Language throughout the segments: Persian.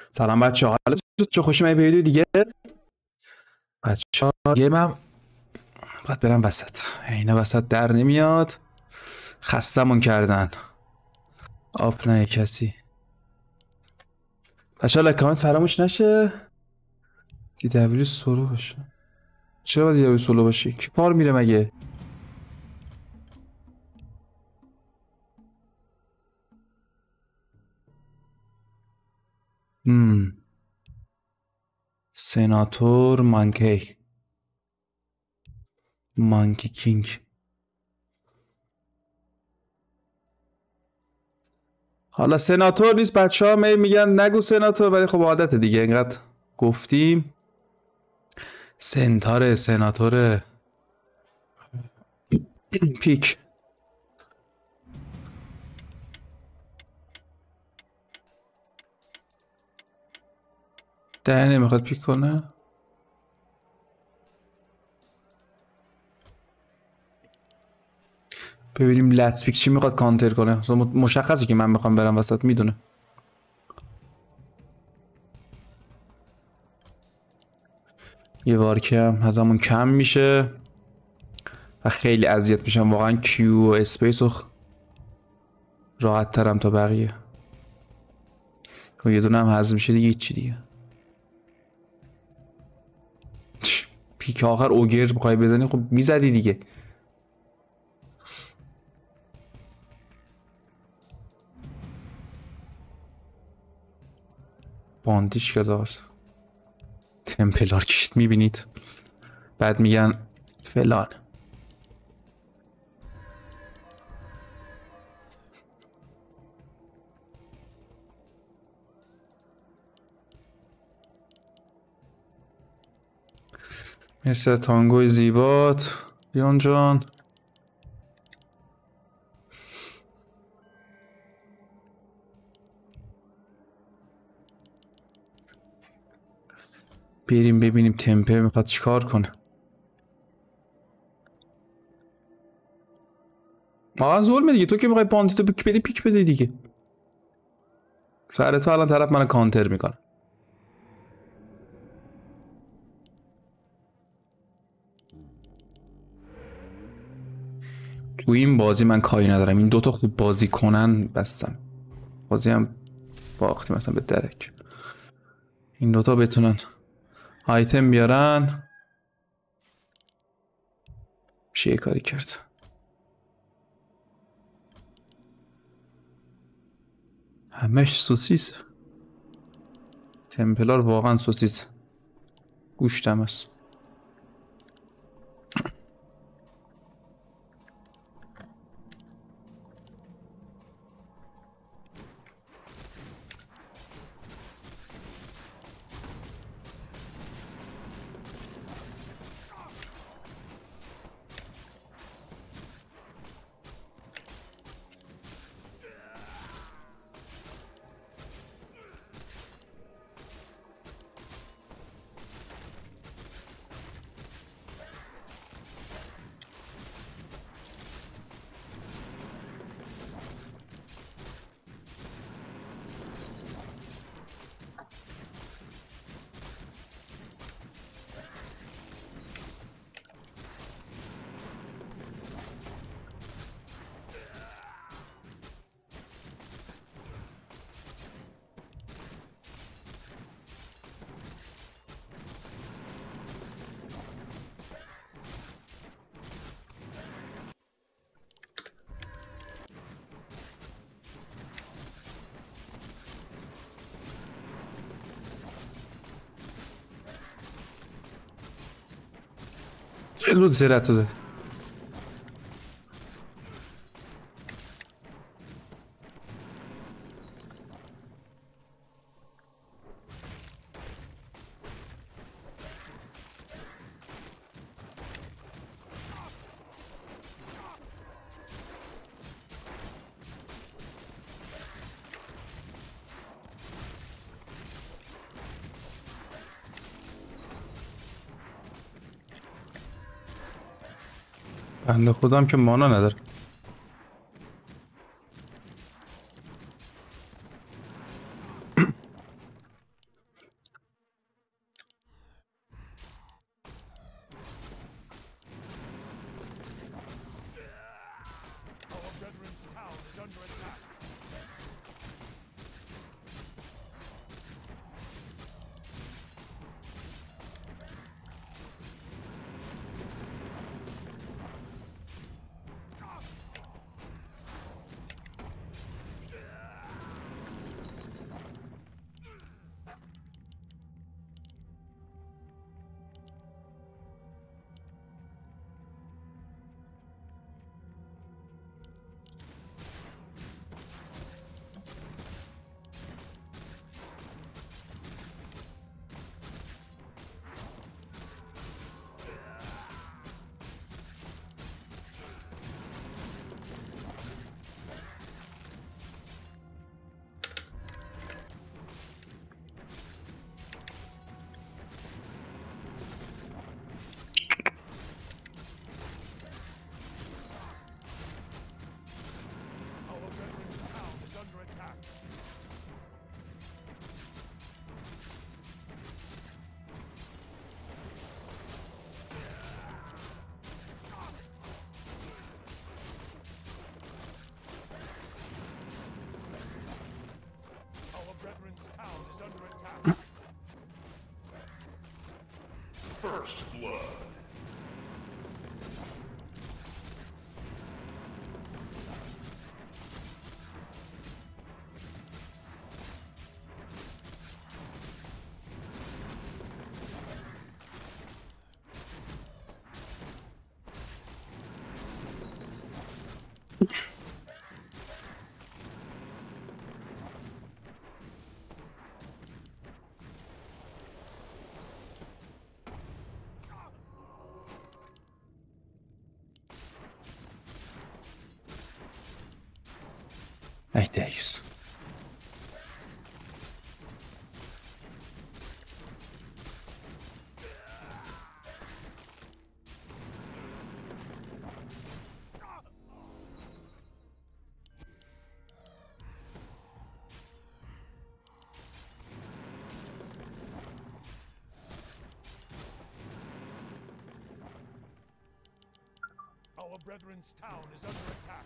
سلام بچه ها، حالتون چه خوشی من ویدیو دیگه. بچه ها یه من باید برم وسط، اینا وسط در نمیاد، خستمون کردن. آب نه کسی. بچه ها لکامت فراموش نشه. دیدبلی سولو باشه. چرا باید دیدبلی سولو باشی؟ کی پار میره مگه؟ سناتور مانکی کینگ. حالا سناتور نیست، بچه ها میگن نگو سناتور، ولی خب عادت دیگه، اینقدر گفتیم. سناتور پیک. ده نمیخواد پیک کنه. ببینیم لتپیک چی میخواد کانتر کنه. مشخصه که من میخوام برم وسط، میدونه. یه وارکه هم ازمون کم میشه و خیلی اذیت میشم واقعا. کیو و اسپیس و راحت ترم تا بقیه. یه دونه هم حذف میشه دیگه، هیچی دیگه. پیک آخر اوگر بخوای بزنی خب میزدی دیگه. باندیش کرده آرز. تمپلار کشت میبینید، بعد میگن فلان. مرسی تانگوی زیبات بیان جان. بریم ببینیم تمپل میخواد چیکار کنه. واقعا ظلمه دیگه، تو که میخوای پانتیتو پیک بده دیگه. سر تو الان طرف منو کانتر میکنه. تو این بازی من کاری ندارم، این دوتا خوب بازی کنن بستم. بازی هم باختیم مثلا به درک. این دوتا بتونن آیتم بیارن میشه یه کاری کرد. همش سوسیس. تمپلار واقعا سوسیس. گوشتم هست. چه زود زیرت داده. بنده خودم که مانا نداره. First blood. Ay, Deus. Our brethren's town is under attack.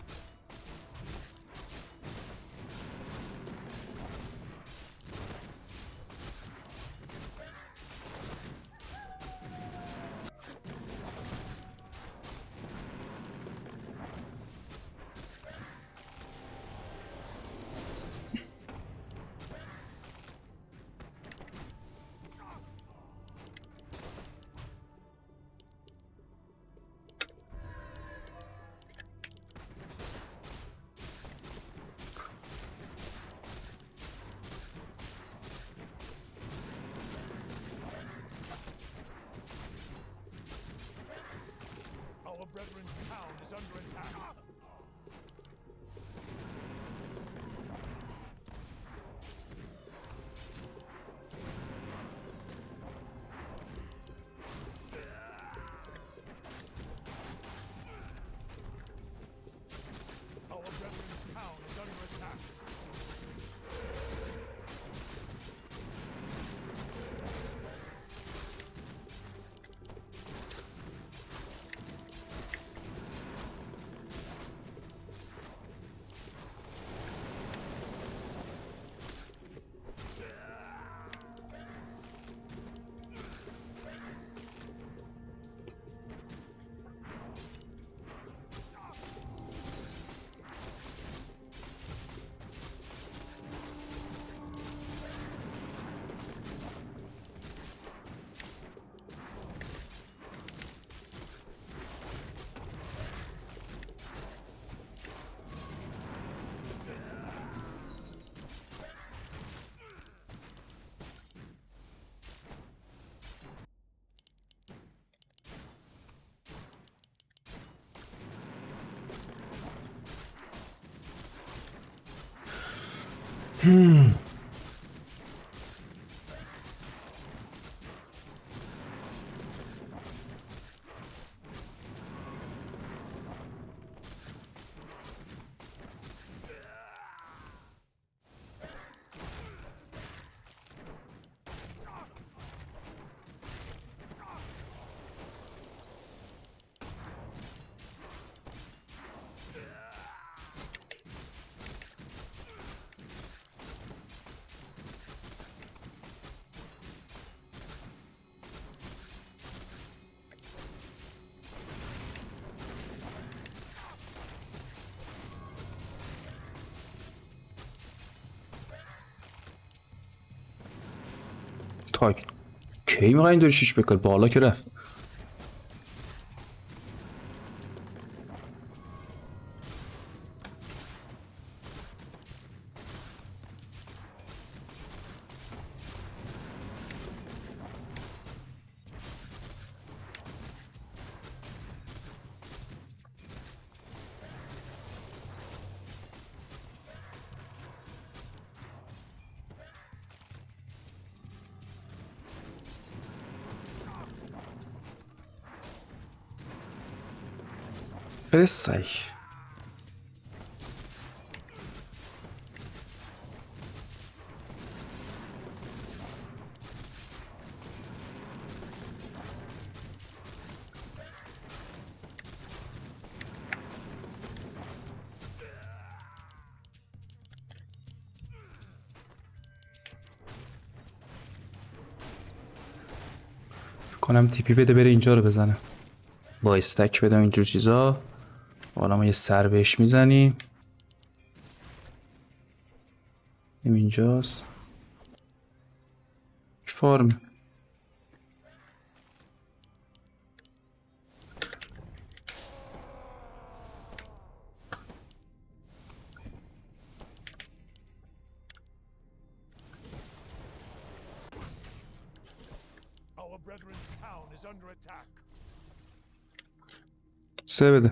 Our brethren's town is under attack. Our brethren's town is under attack. تا کی میخوای اینطوری شیش بکن؟ بالا که رفت. Interessei. کنم تیپی بده بره اینجا رو بزنه. با استک بدم اینجور چیزا. حالا ما یه سر بهش میزنیم. اینجاست فارم. Our brethren's town is under attack. سه بده.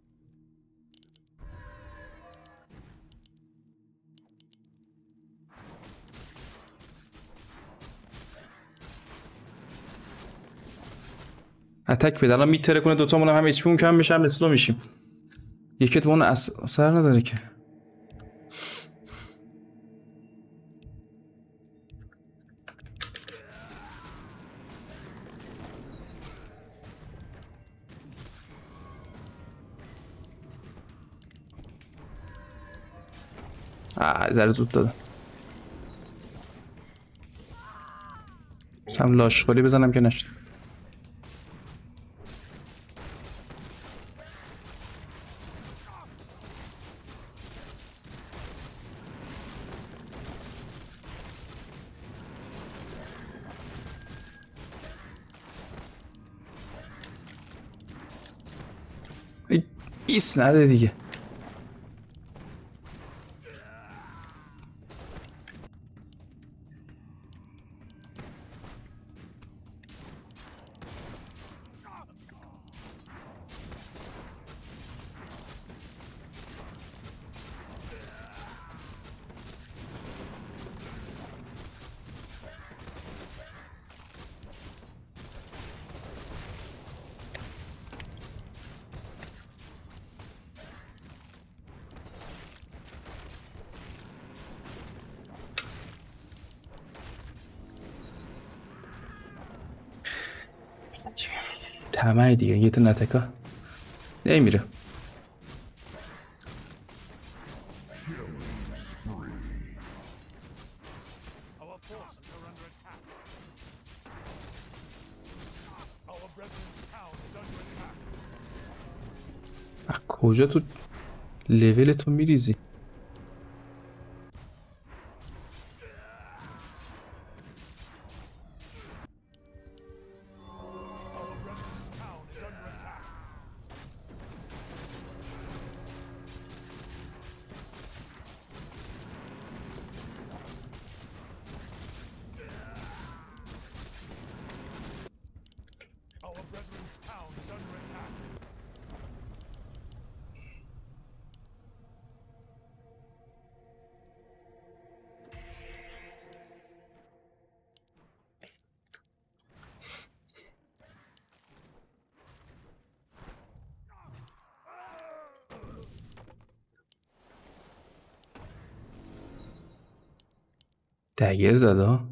اتک بده. الان میتره کنه دوتامون هم اسپیون کم میشم اسلو میشیم. یکیت اون اثر نداره که. ذره زود دادم. سم لاشخوری بزنم که نشد. ایس نده دیگه. طمعی دیگه. یه تا نتکا نمیره. Our forces are under attack. Our brethren's town is under attack. کجا تو لول تو میریزی؟ Our brethren's town is under attack. Our brethren's town is under attack. دگر زده ها.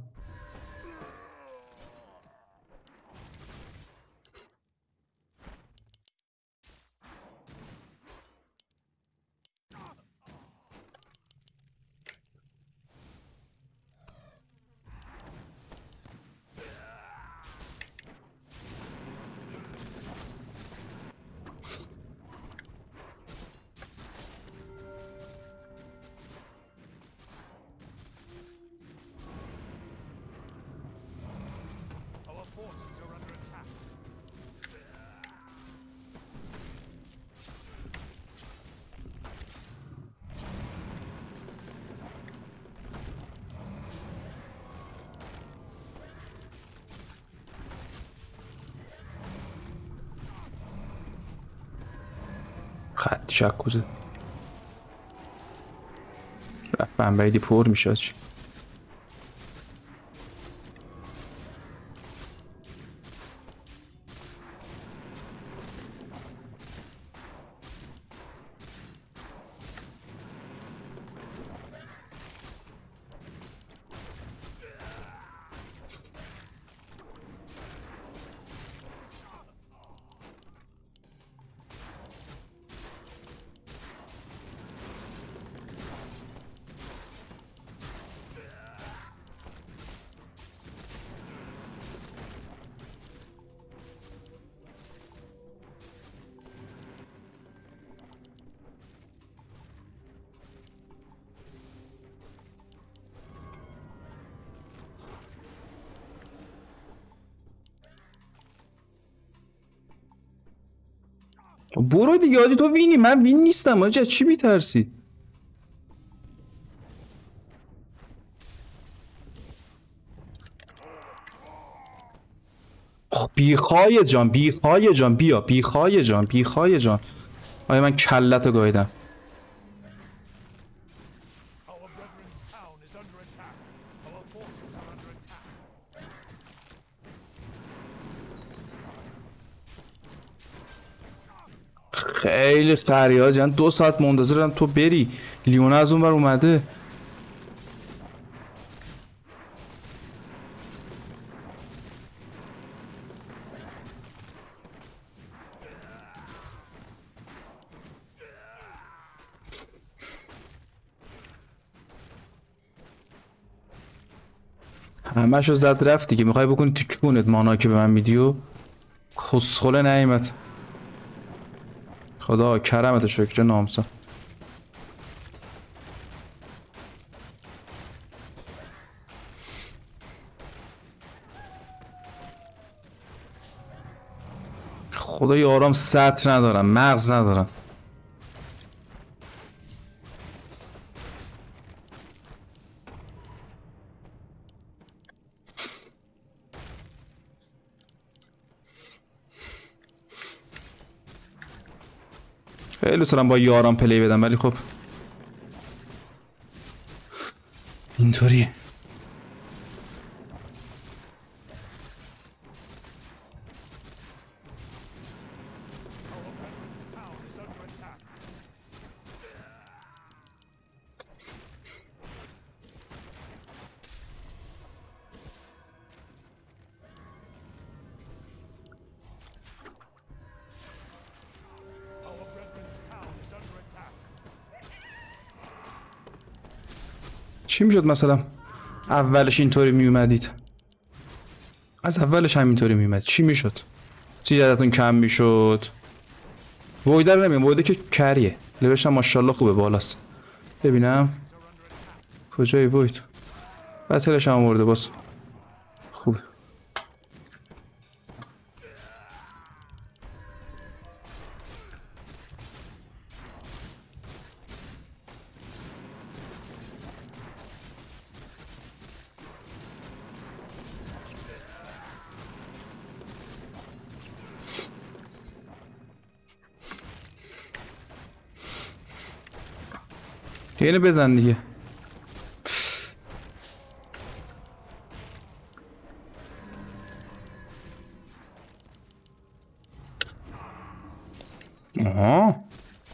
Our forces are under attack. خط شکوزه رفت منبعیدی پر میشه چی. برو دیگه عادی، تو وینی، من وین نیستم آجا، چی میترسی؟ بیخای جان، بیخای جان، بیا بیخای جان، بیخای جان. آیا من کلتو گاییدم. Our brethren's town is under attack. Our forces are under attack. خیلی فریاد، یعنی 2 ساعت منتظرم تو بری. لیونه از اون بر اومده. همشو زد رفت دیگه. میخوای بکنی تو کونت مانا که به من میدی و کسخله نعیمت. خدا کرمت شکر نامسا. خدا یارام سطر ندارم، مغز ندارم. خیلی دوست دارم با یارام پلی بدم ولی خب اینطوری. Our brethren's town is under attack. چی میشد مثلا اولش اینطوری میومدید؟ از اولش همینطوری میومد چی میشد؟ سیجدتون کم میشد. وایده رو نمیم، وایده که کریه، لبش هم ماشاءالله خوبه، بالاست. ببینم کجایی وید؟ بطلش هم آورده باز خوبه. اینو بزن دیگه. آها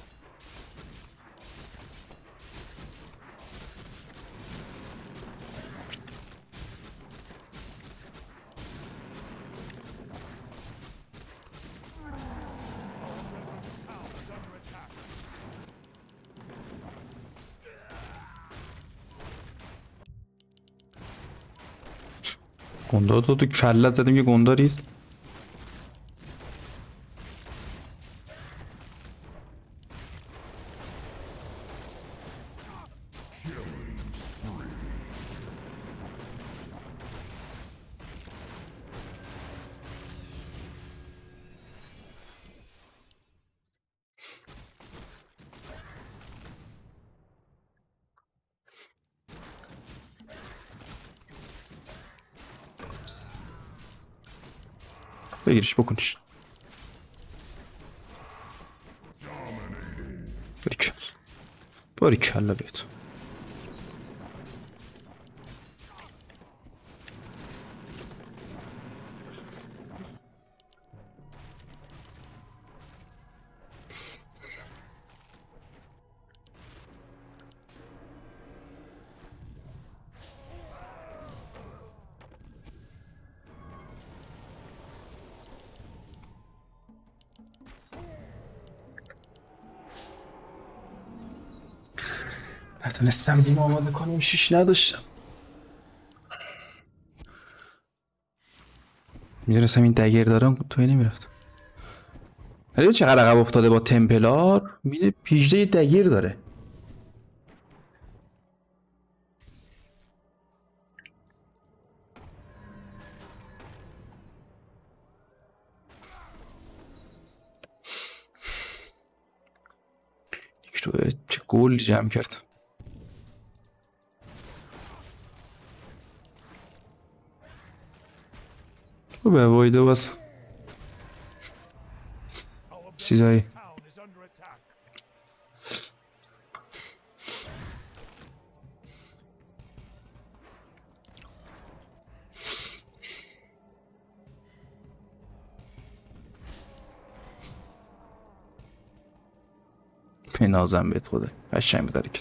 گندار تو کلت زدیم یه گنداریست. بگیرش بکنیش. باریکلا باریکلا بیت. نتونستم بیم آماده کنم، شیش نداشتم. میدونستم این دگر دارم توی نمیرفت. ولی چقدر عقب افتاده با تمپلار. میده پیجده دگر داره. چه گل جمع کرد. به وایده بس چیزایی Town is under attack. خیلی نازم بهت خدا قشنگ بود حرکت.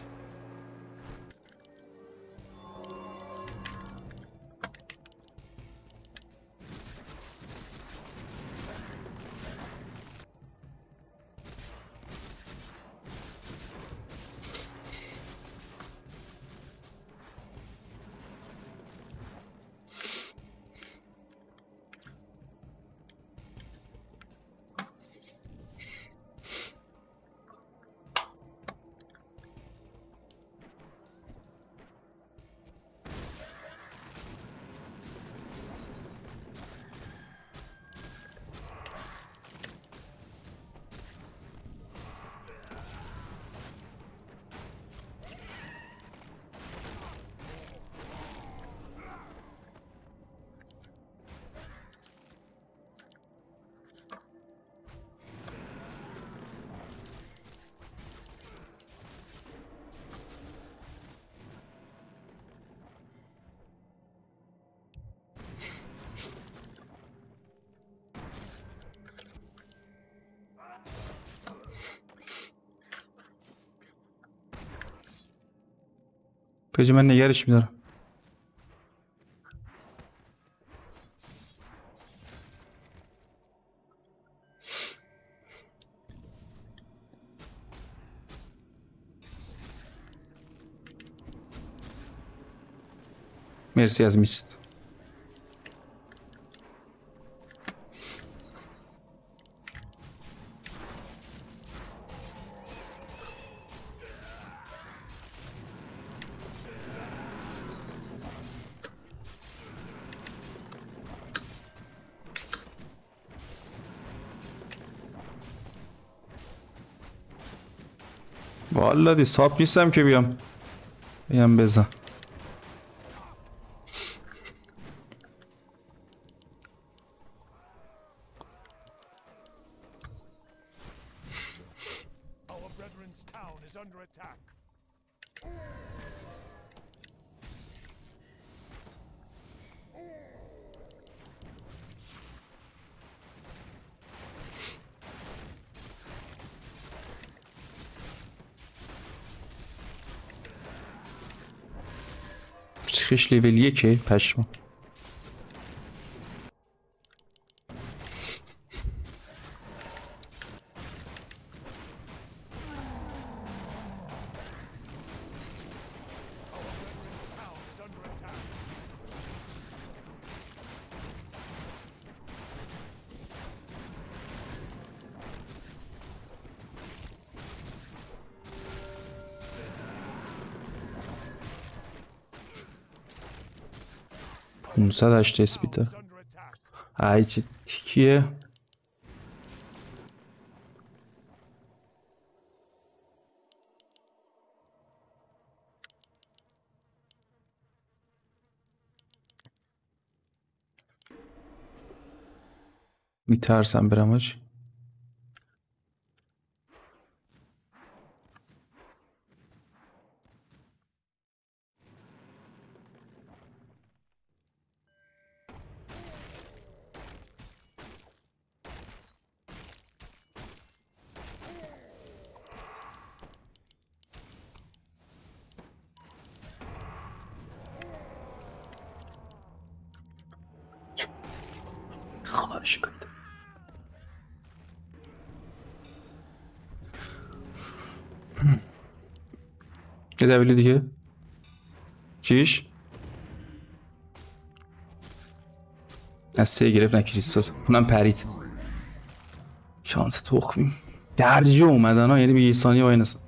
پیجی من نگرش میدارم. مرسی از میست. والا دی ساب نیستم که بیام بزن. Our brethren's town is under attack. سیخش لیول 1 پشما. Town is under attack. اونصد هشت اسپید Is داره. under attack. ای چه تیکیه. میترسم برم هاچ. خواهش کنید. یه دبیلی دیگه چیش؟ از 3 گرفت نه کریستال. اونم پرید. شانس تخمیم درجه اومدن ها، یعنی به یه ثانیه وای نسن.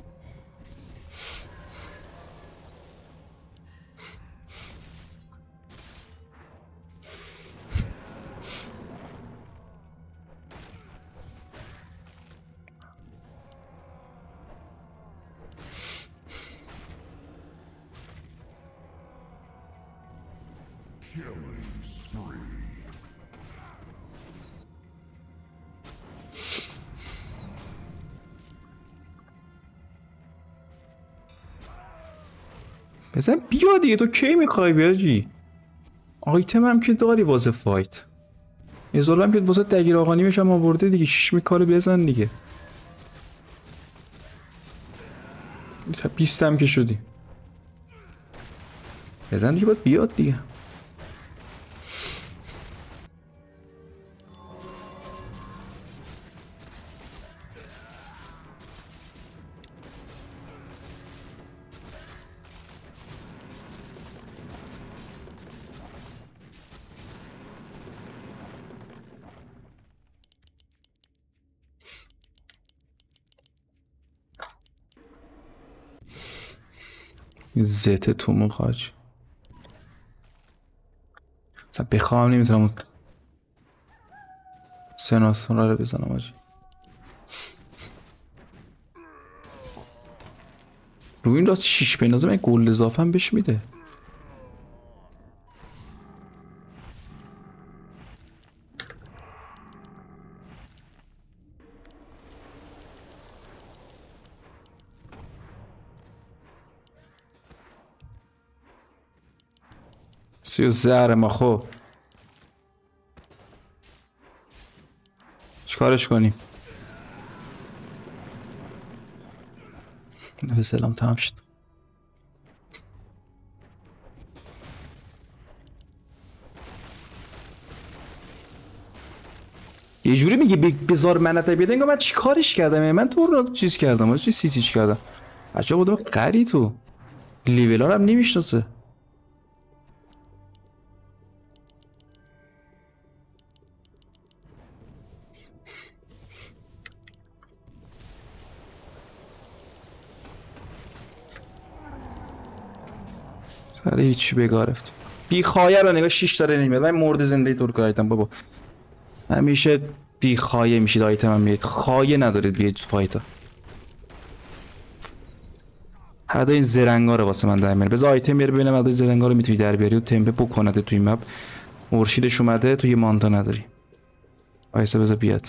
بزن بیا دیگه، تو کی میخوای بیاجی؟ آیتم هم که داری واسه فایت. ازولا هم که واسه دگیر آقانی میشم آورده دیگه. شیش میکارو بزن دیگه. 20 هم که شدی. بزن دیگه، باید بیاد دیگه. زته تو مخاج مثلا بخواهم نمیتونم سناتون رو بزنم آجی. روی این راست 6 بنازه من گل اضافه هم بهش میده. سی و زهر ما. خب چیکارش کنیم؟ به سلام تمام شد. یه جوری میگه بذار منت بیاد انگار من چیکارش کردم. من تو رو چیز کردم چی چیز کردم. بچه بودم قری تو لیولا رو هم نمیشناسه. سر هیچی بگارفت. بی خایه رو نگاه 6 داره نمیاد. من مرد زنده تو رو گایدم بابا. همیشه بی خایه میشید آیتم هم میاد. خایه ندارید بیاید تو فایتا. حدا این زرنگا رو واسه من در میاره. بذار آیتم بیاره ببینم حدا زرنگا رو میتونی در بیاری و تمپه بکنده تو این مپ. مرشیدش اومده تو یه مانتا نداری. وایسا بذار بیاد.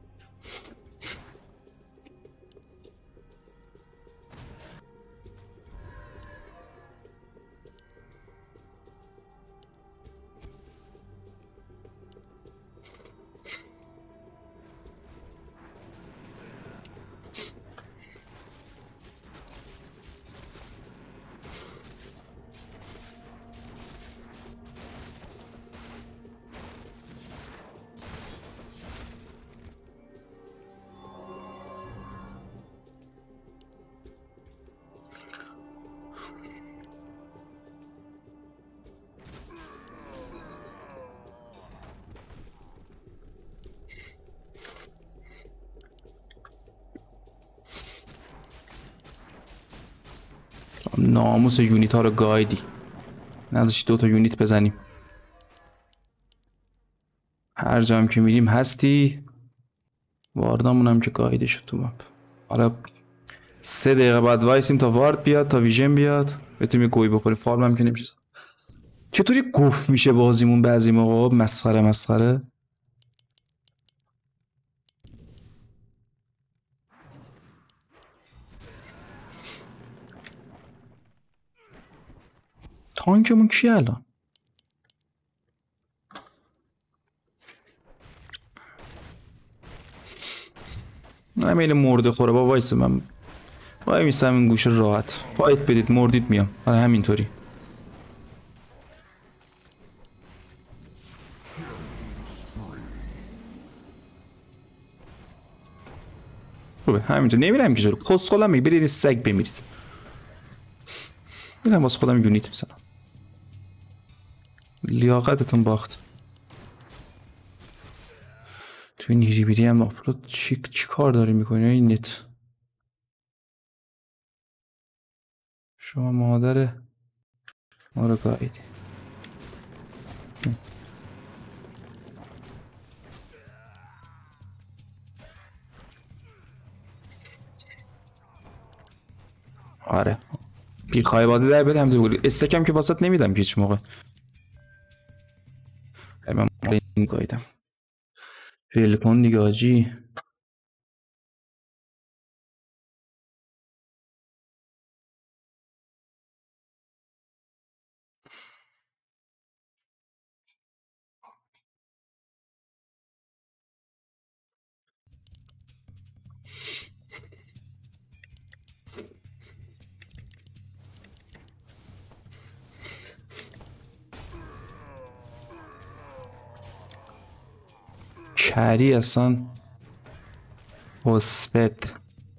ناموس یونیت ها رو گایدی. نداشتی دوتا یونیت بزنیم. هر جا هم که میریم هستی. واردامون هم که گایده شد تو مپ. حالا 3 دقیقه بعد وایسیم تا وارد بیاد تا ویژن بیاد بتونیم گوی بخوریم. فارم هم که نمیشه. چطوری گفت میشه بازیمون بعضی موقع مسخره مسخره. تانکمون کی الان؟ همین مرده خوره با وایسه. من وای میستم این گوشه راحت. فایت بدید مردید میام. آره همینطوری. خوبه همینطور. نمیرم که جلو کسخلم میگه برید سگ بمیرید. میرم واسه خودم یونیت میزنم. لیاقتتون باخت. توی نیری بیری هم آپلود چی کار داری میکنی این نت؟ شما مادر ما رو گایدی. آره بیخوای باده در بدم دولی استکم که واسط نمیدم که هیچ موقع. من این گایدم فیل کن دیگه آجی. کری اصلا مثبت.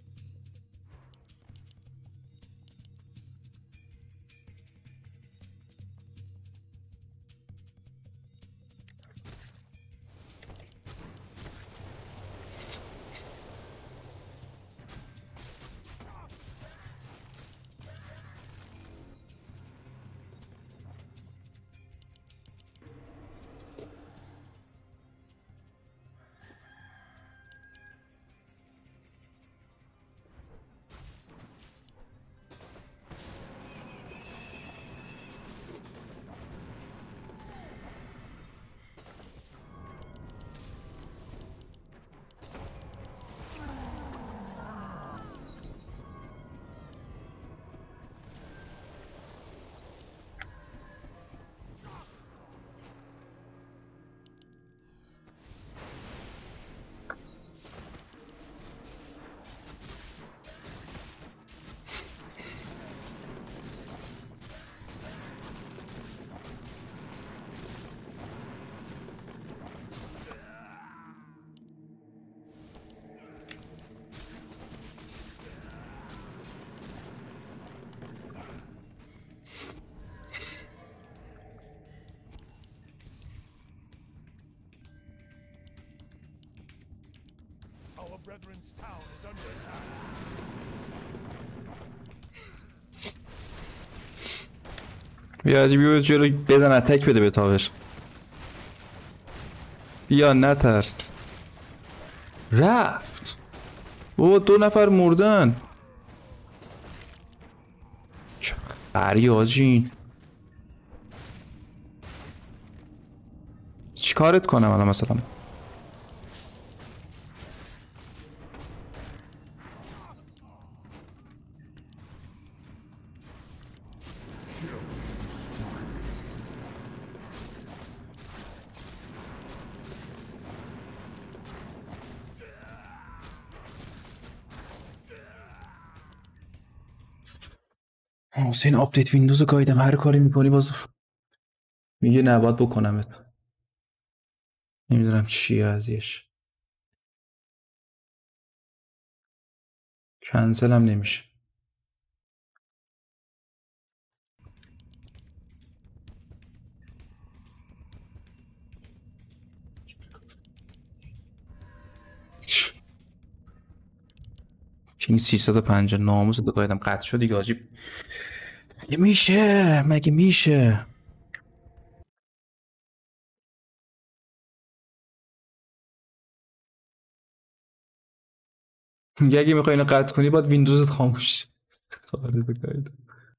Our brethren's town is under attack. بیا آجی بیا جلو بزن اتک بده به تاور. بیا نترس. رفت. او 2 نفر مردن. چه خری آجی. چی کارت کنم الان مثلا؟ حسین آپدیت ویندوز رو گایدم هر کاری میکنی باز میگه نباید بکنمت. نمیدونم چیه ازیش. کنسل هم نمیشه. این 350 ناموس رو گایدم قطع شد دیگه آجی. مگه میشه مگه میشه. میگه اگه میخوای اینو قطع کنی باید ویندوزت خاموش شه. خارج گایدم.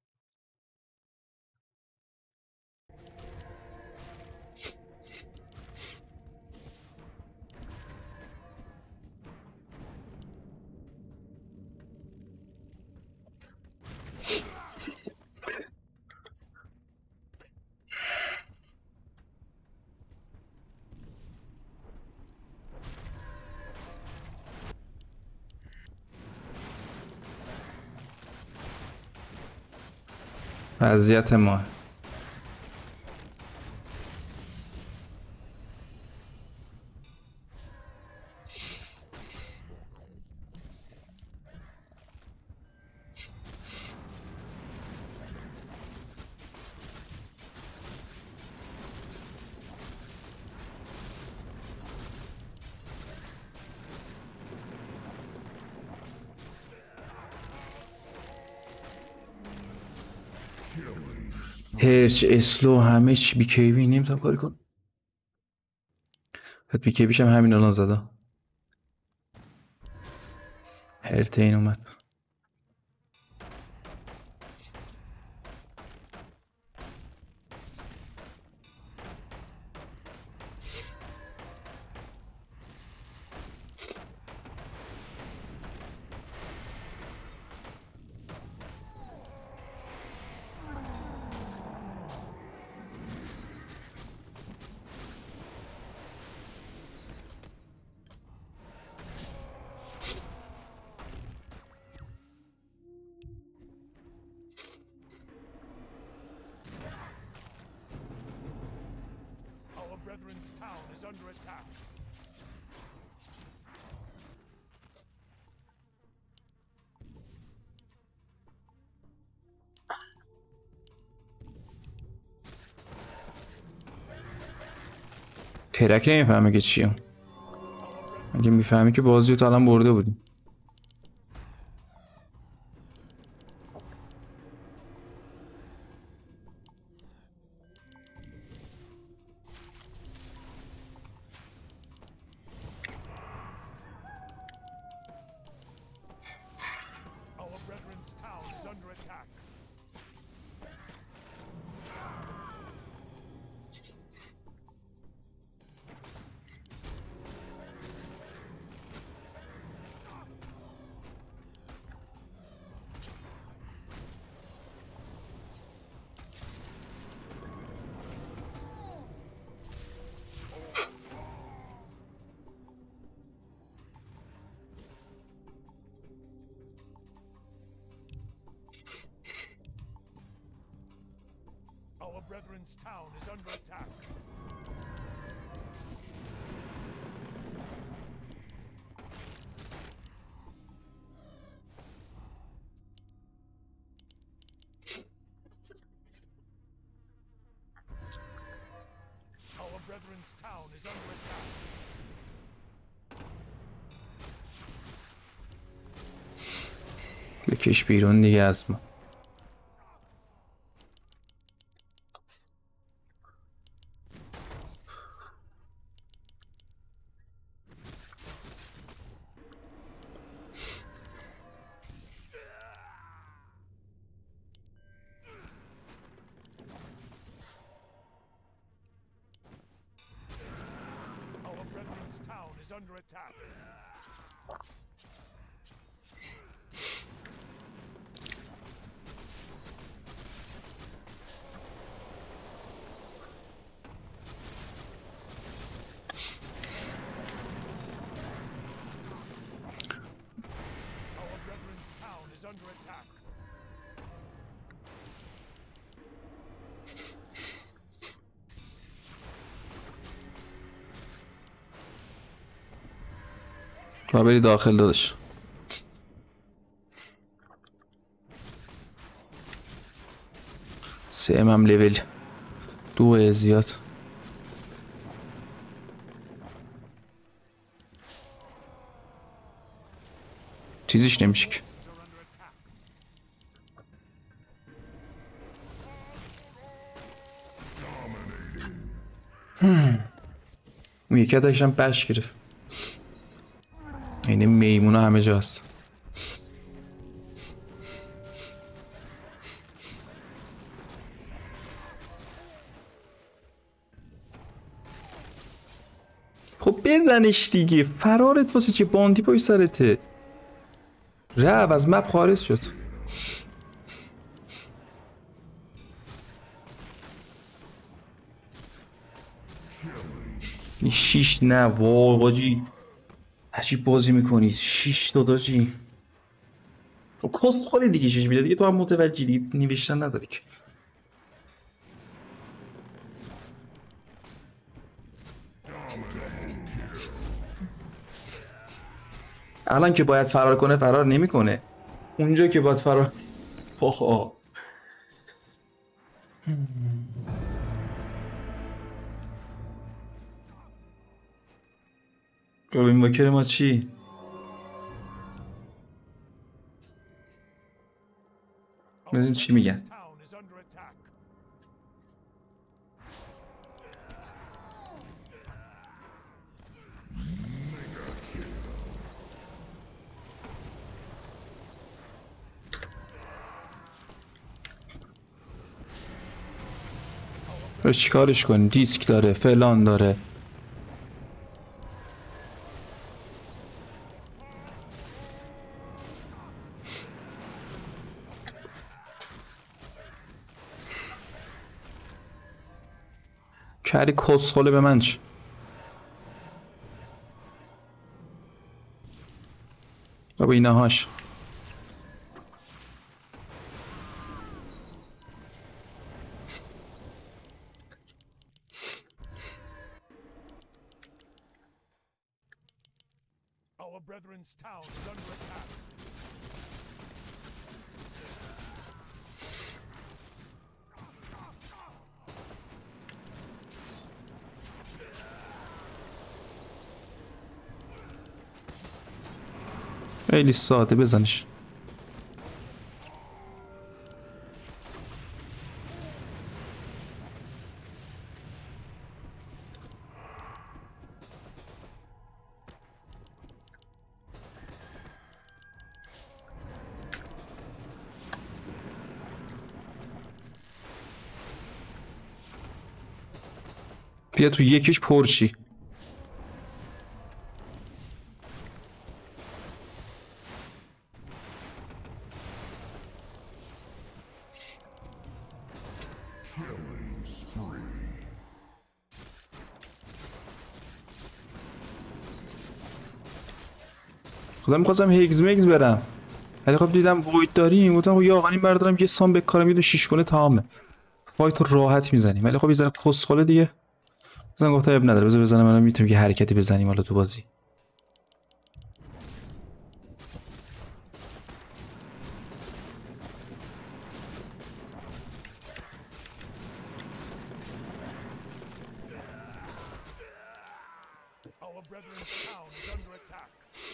وضعیت ما هرچ اسلو همه چی بی کی بی نمیتونم کاری کنم. خد بی کی بیشم همین الان زده. هرتین اومد. brethren's town is under attack. ترک نمیفهمه که چیه. اگه میفهمی که بازی رو تا الان برده بودیم. Our brethren's town is under attack. Our brethren's town is under attack. Our brethren's town is under attack. بکش بیرون دیگه از ما. Our brethren's town is under attack. Our brethren's town is under attack. با بری داخل دادش. سه هم لول 2 زیاد. چیزیش نمیشه که. اون یکی داشتم بش گرفت. این میمون همه جاست. خب بزنش دیگه. فرارت واسه چی؟ باندی پای سرته. رو از مپ خارج شد. این 6 نه وای باجی عجیب بازی میکنی. 6 داداشی. خب کست خالی دیگه 6 میده دیگه. تو هم متوجهی نوشتن نداری که. الان که باید فرار کنه فرار نمیکنه. اونجا که باید فرار آها این واکر ما چی؟ ببینیم چی میگن. Town is under attack. رو چیکارش کنیم؟ دیسک داره فلان داره. کاری کسخله به من چه؟ بابا اینهاش Our brethren's town is under attack. خیلی ساده بزنش. بیا تو یکیش پرچی. خدا میخواستم هیگز میگز برم ولی خب دیدم وید داریم گفتم خب یه آقانی بردارم یه سام بکارم یه دو شیش گونه تمامه فایت رو راحت میزنیم ولی خب یه ذره کسخله دیگه مثلا گفتم اب نداره بذار بزنم الان میتونیم یه حرکتی بزنیم حالا تو بازی. Our brethren's town is under attack.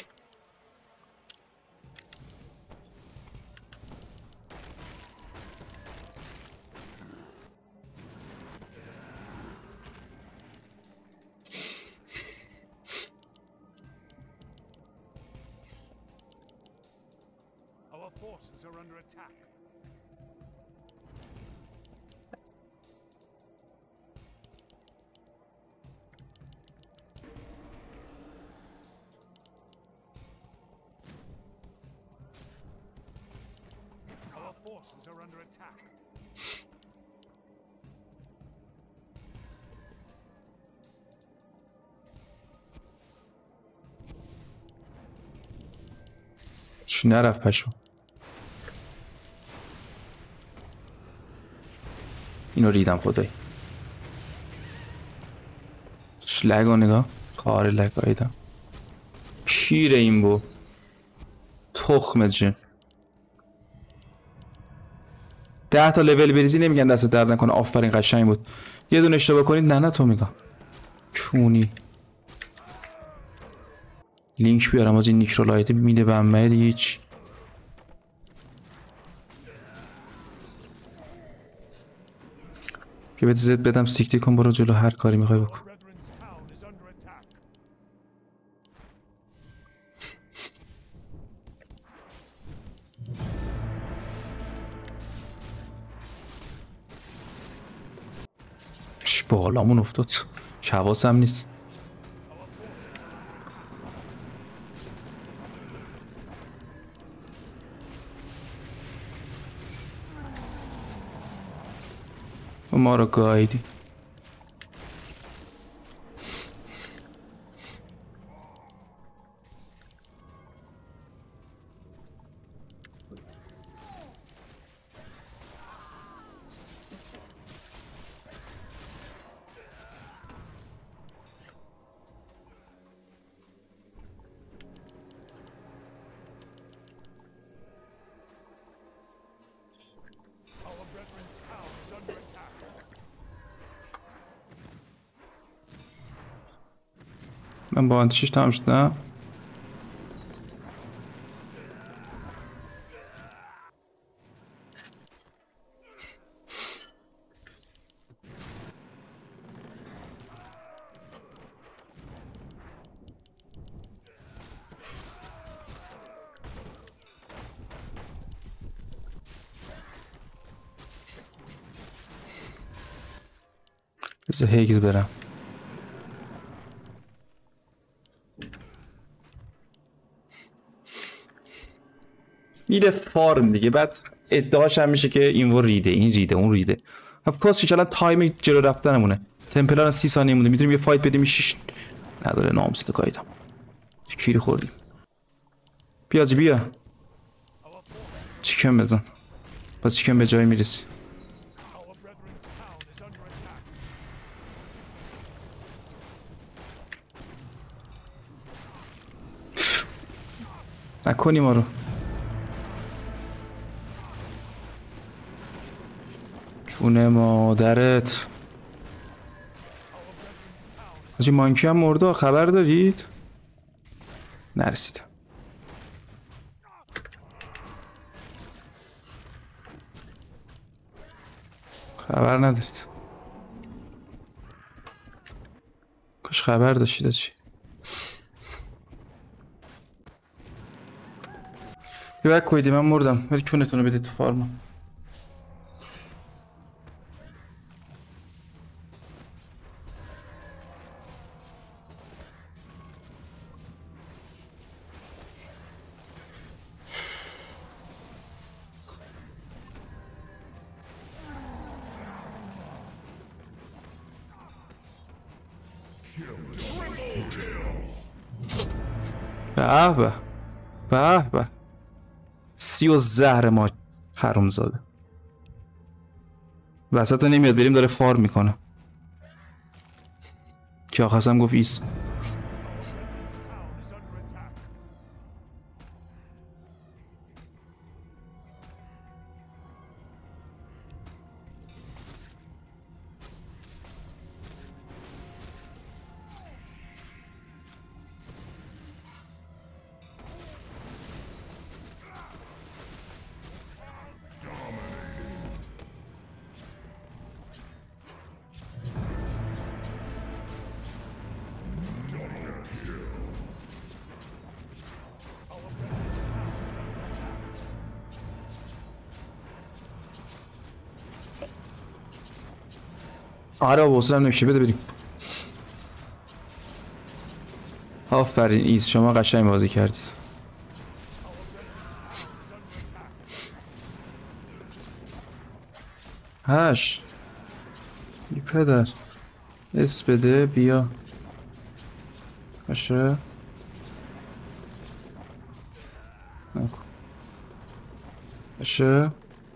Our forces are under attack. Our forces are under attack. چی نرفت پشم اینو ریدم خدایی لگو نگاه خاره لگاییدم پیر این بو تخمت جن 10 تا لول بریزی نمیگن دست درد نکنه آفرین قشنگ بود یه دونه اشتباه کنید نه تو میگم چونی لینک بیارم از این نیکرولایت میده به همه دیگه هیچ که بهت زد بدم سیکتی کن برو جلو هر کاری میخوای بکن. Brethren's town is under attack. چش بالامون افتاد شواسم نیست ما رو گایدی Our brethren's town is under attack. من با انتشش تمام شد نه بذار هیگز برم میره فارم دیگه بعد ادعاش هم میشه که این ور ریده این ریده اون ریده خب کاسش الان تایم جلو رفتنمونه تمپلار 30 ثانیه مونده میتونیم یه فایت بدیم 6 نداره ناموسه گایدم کیری خوردیم بیازی بیا چیکن بزن با چیکن به جای میرسی Our brethren's town is under attack. نکنی ما رو. جون مادرت. حاجی مانکی هم مرده، خبر دارید؟ نرسیدم. خبر ندارید. کاش خبر داشتید از چی. یه بک کویدی من مردم. ولی کونتون رو بدید تو فارما. به به به به. 30 زهر ما حرومزاده. وسط نمیاد بریم، داره فار میکنه. که آخرش هم گفت ایس. آره بوسرم نمیشه، بده بریم. آفرین ایز، شما قشنگ بازی کردید. هشت بی پدر اس بده بیا. باشه باشه.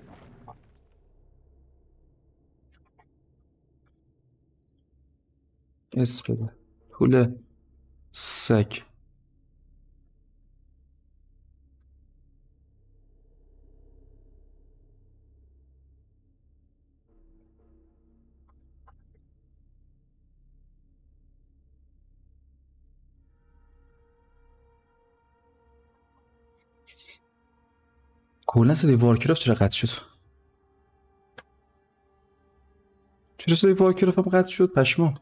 اس بده پول سگ. کلا صدای وارکرافت چرا قطع شد؟ چرا صدای وارکرافت هم قطع شد؟ پشمام.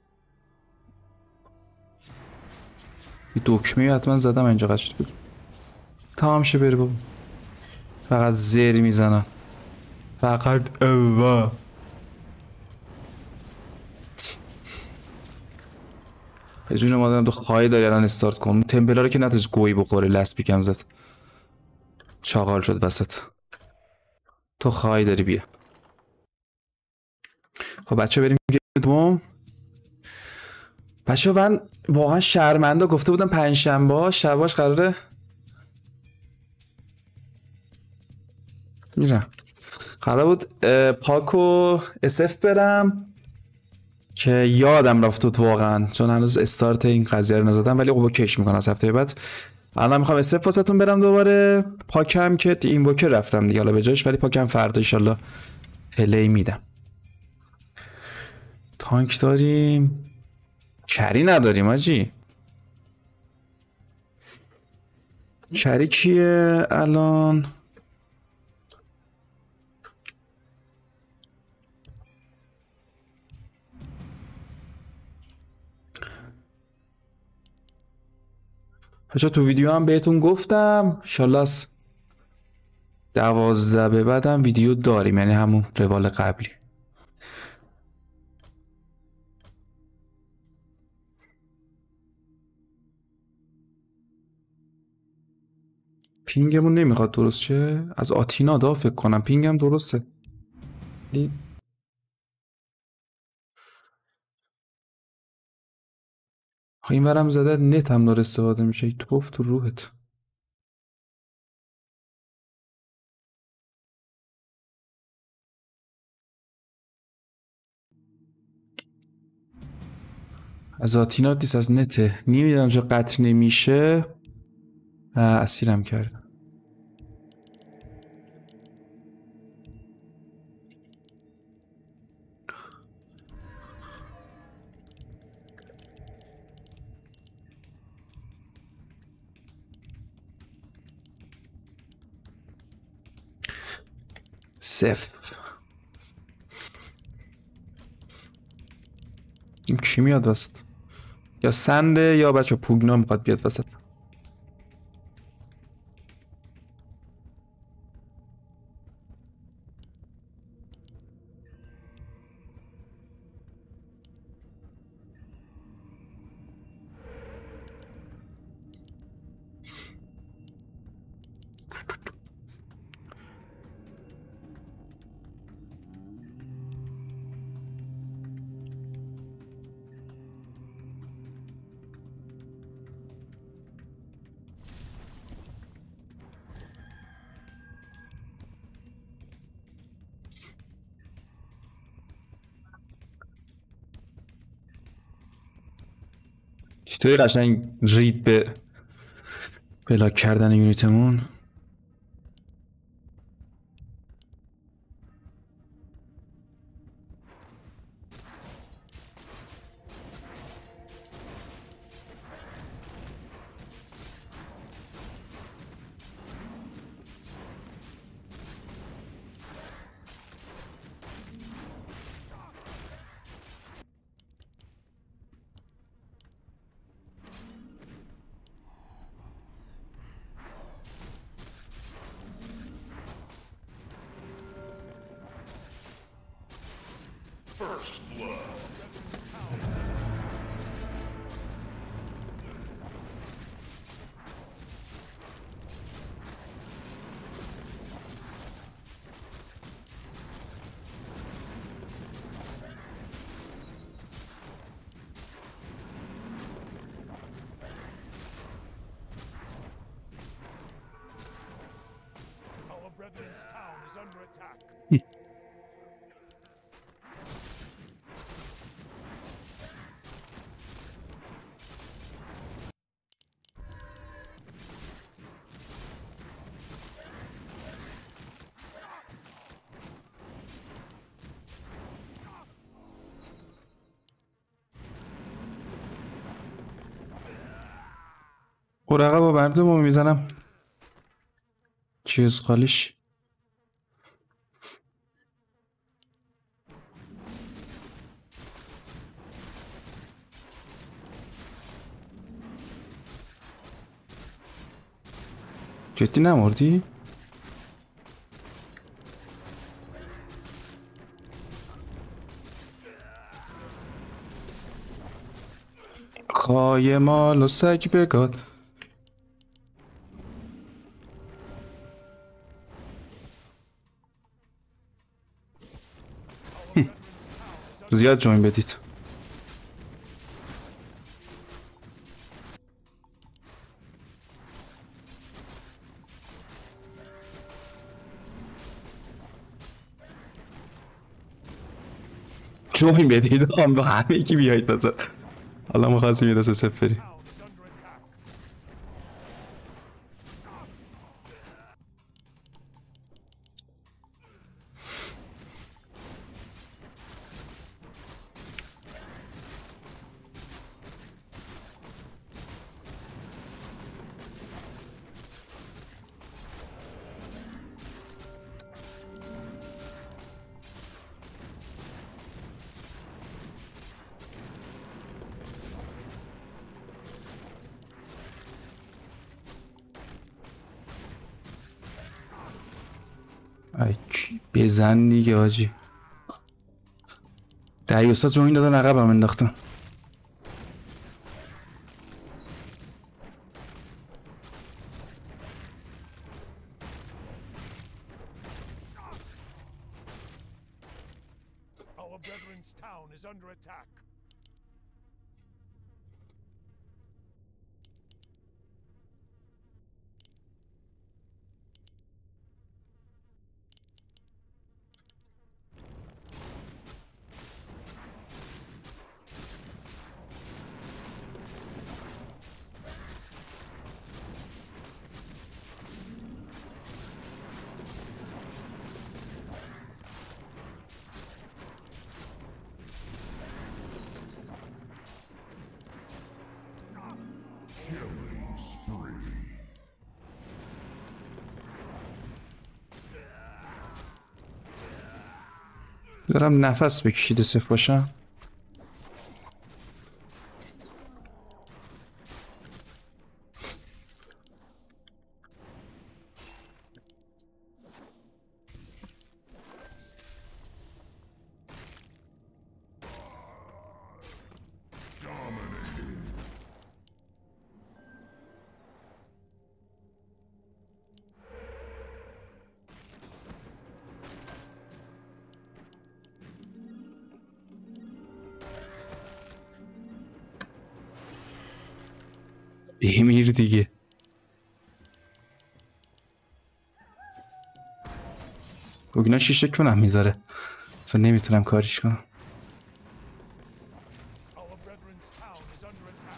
یه دکمه حتما زدم اینجا قطع شد. تمام شه بره بابا. فقط زری میزنن. فقط اوا. یه جون مادرم تو خواهی داری الان استارت کن. تمپلا رو که نتوز گویی بخوره، لست پیکم زد. چاقال شد وسط. تو خواهی داری بیا. خب بچه بریم دوم. بچه من واقعا شرمنده، گفته بودم پنجشنبه شباش قراره میرم. قرار بود پاکو اسف برم که یادم رفت واقعا، چون هنوز استارت این قضیه رو نزدم. ولی خب کش میکنم از هفته بعد. الان میخوام اسف واسهتون برم دوباره. پاکم که این بوکر رفتم دیگه حالا به جاش، ولی پاکم فردا ان شاءالله پلی میدم. تانک داریم، کری نداریم آجی. کری کیه الان؟ بچه تو ویدیو هم بهتون گفتم انشالله از 12 به بعدم ویدیو داریم، یعنی همون روال قبلی. پینگمون نمیخواد درست شه. از آتینا دا فکر کنم پینگم درسته. این ورم زده نت هم داره استفاده میشه. توف تو روحت. از آتینا دیست از نته. نمیدونم چه قطع نمیشه. اسیرم کردم. صفر. این کی میاد وسط؟ یا سنده یا بچه پوگنا میخواد بیاد وسط. چطوری قشنگ رید به بلاک کردن یونیتمون. Our brethren's town is under attack. قرقه با بردمو میزنم چیز خالیش. جدی نمردی؟ خواهی مال و سگ بگاد. زیاد جوین بدید. جوین بدید هم با همه کی بیایید بزد. حالا میخواستیم یه دست سفری. ای چی بزن دیگه آجی. دریوستا جوین دادن عقب هم انداختن. Our brethren's town is under attack. دارم نفس بکشیده صف باشم. بمیر دیگه. بگینا شیشه کنم میذاره تو نمیتونم کاریش کنم. Our brethren's town is under attack.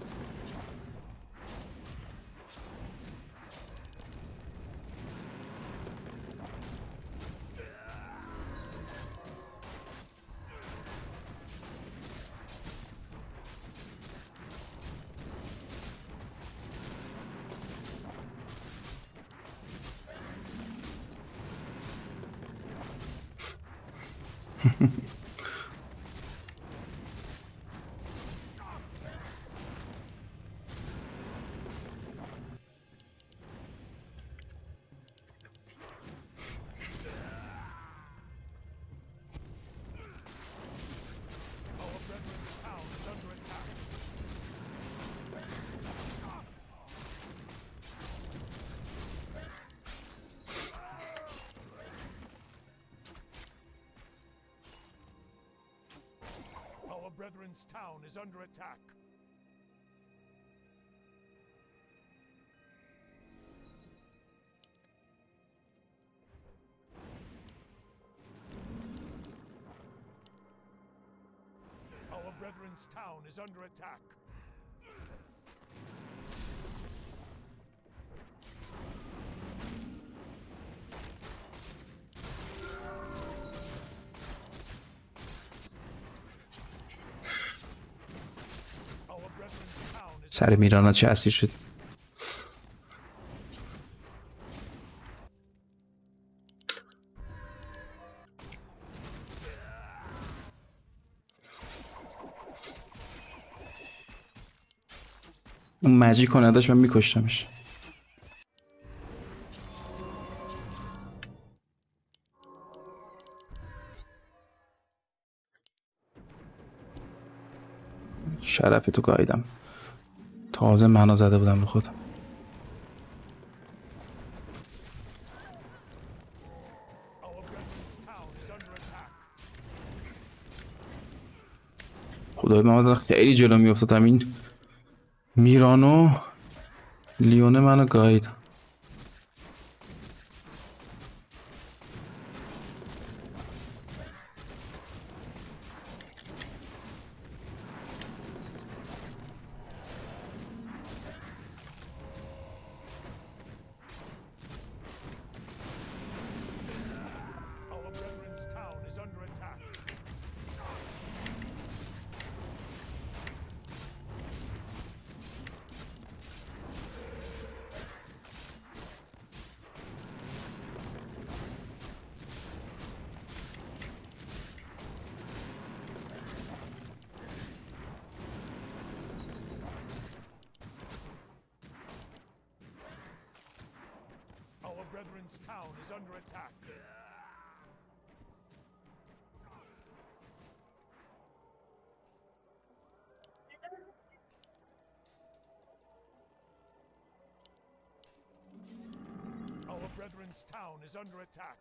Our brethren's town is under attack. Our brethren's town is under attack. Our brethren's town is سر میرانا چه اسیر شد. اون مجی کنه داشت من میکشتمش. شرف تو گاییدم. تازه معنا زده بودم به خودم. our brethren's town is under attack. خدای من خیلی جلو میافتادم. این میرانو لیونه منو گاید. Our brethren's town is under attack. Our brethren's town is under attack. Our brethren's town is under attack.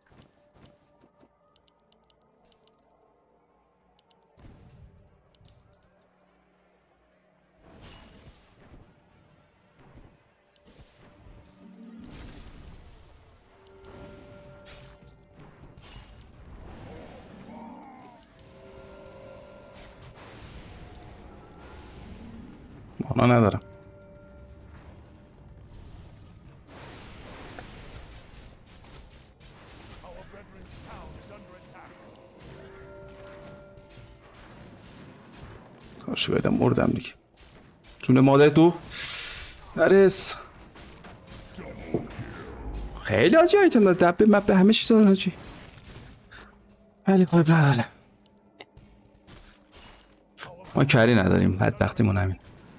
مانا ندارم. Our brethren's town is under attack. کارش گایدم مردم دیگه. جون مادر تو نرس. خیلی آجی آیتم داد. دبه مبه همه چی دارن آجی. ولی خب نداره. ما کاری نداریم. بدبختیمون همین.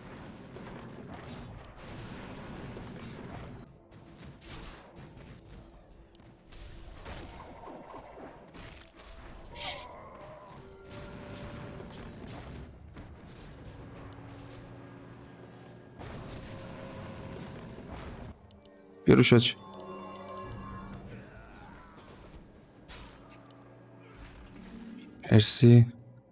بیارو شد. مرسی.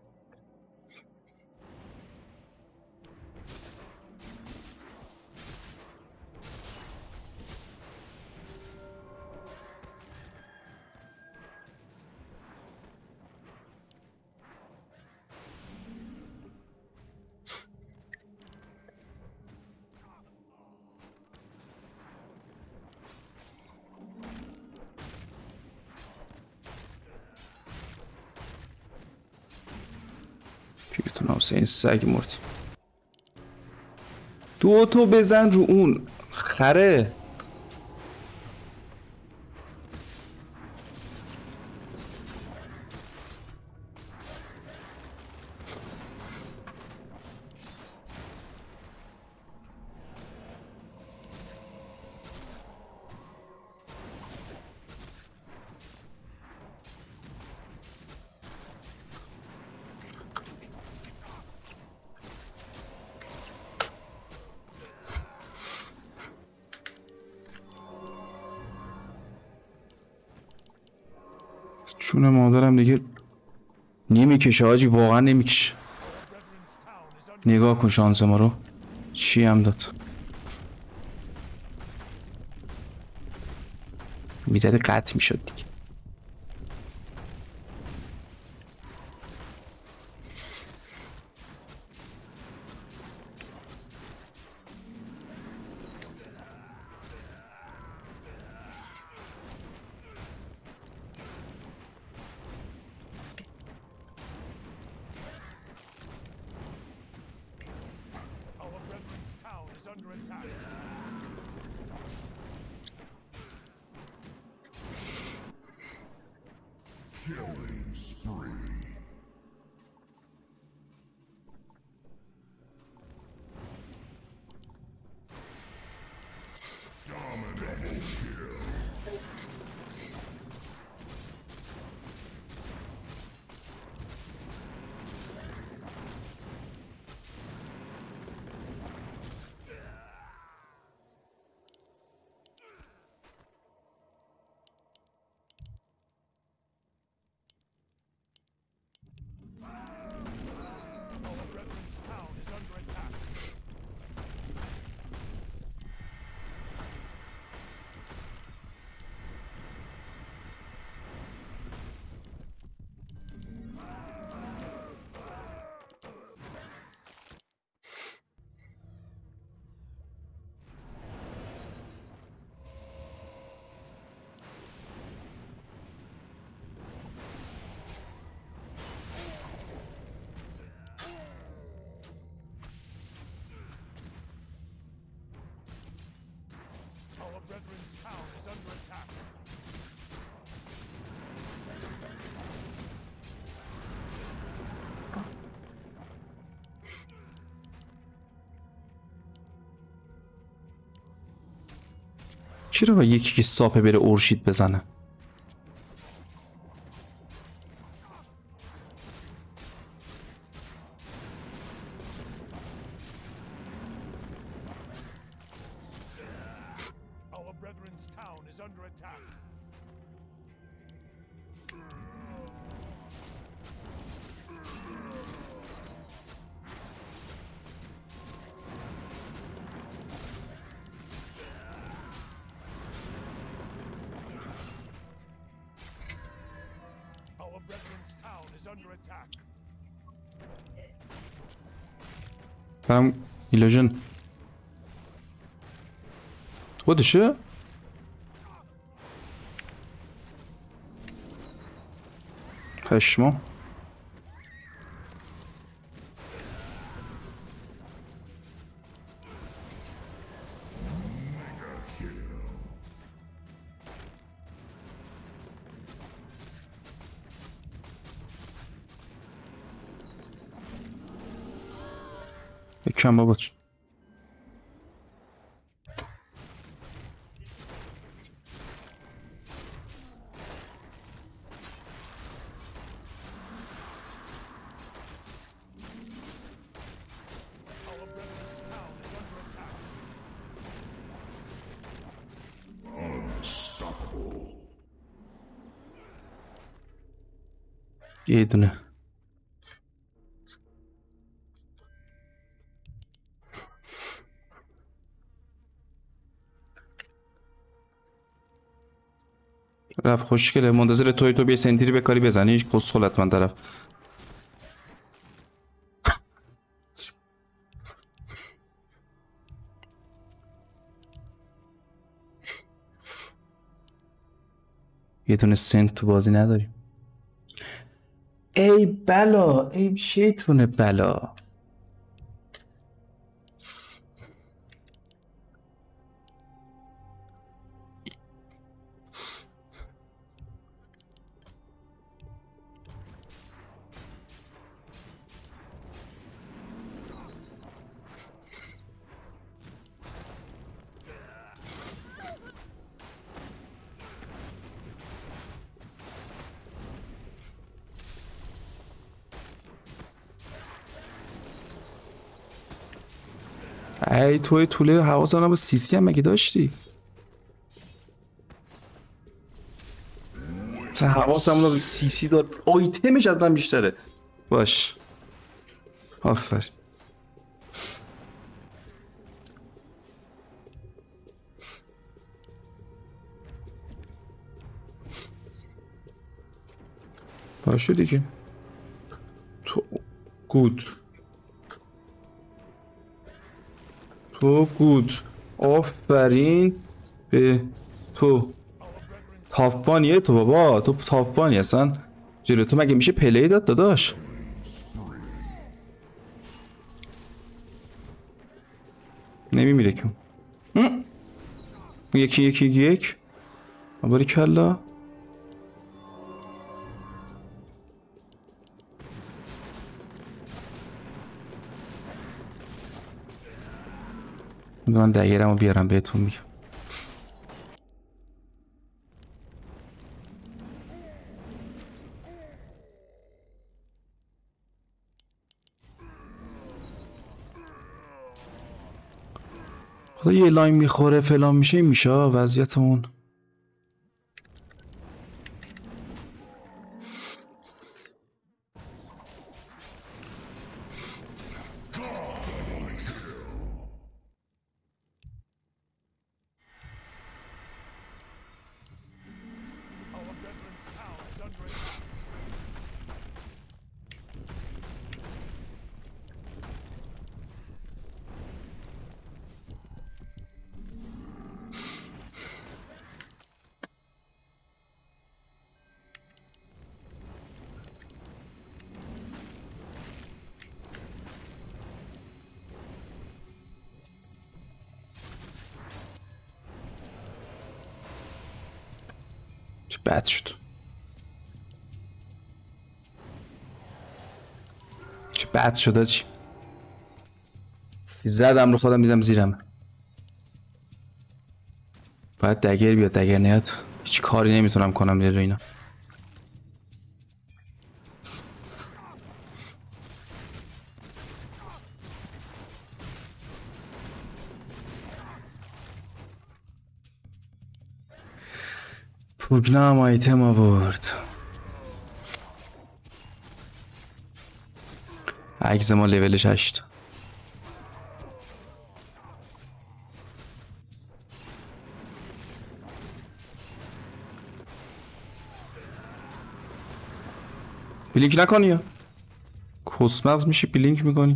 پیرتون حسین سگ مرد. دو تو بزن رو اون خره. چون مادرم دیگه نمیکشه حاجی، واقعا نمیکشه. نگاه کن شانس ما رو چی هم داد. میزده قطع میشد دیگه. چرا با یکی که ساپه بره اورشید بزنه؟ برم ایلوژن خودشه؟ پشما کم بابا. یه دونه رفت. خوشگله. منتظر توی تو بیا سنتری به کاری بزنی. هیچ کسخلت من طرف. یه دونه سنت تو بازی نداریم. ای بلا، ای شیطون بلا. ای توی طوله حواسم به سی هم مگه داشتی؟ مثلا حواسم به سی دار. آیتمش از من بیشتره. باش. آفر. باشه دیگه. تو گود. تو گود. آفرین به تو. تاپوانیه تو بابا. تو تاپوانی اصلا. جلو تو مگه میشه پلی داد داداش؟ نمیمیره که. یک باری کلا. من دایرمو بیارم بهتون میگم. خدا یه لاین میخوره فلان میشه وضعیتمون. چه بد شد. چه بد شد آجی. زدم رو خودم دیدم زیرم. باید دگر بیاد. دگر نیاد هیچ کاری نمیتونم کنم رو اینا. پوگنا هم آیتم آورد. عکس ما لیولش 8. بلینک نکنی یا کسمغز میشی بلینک میکنی.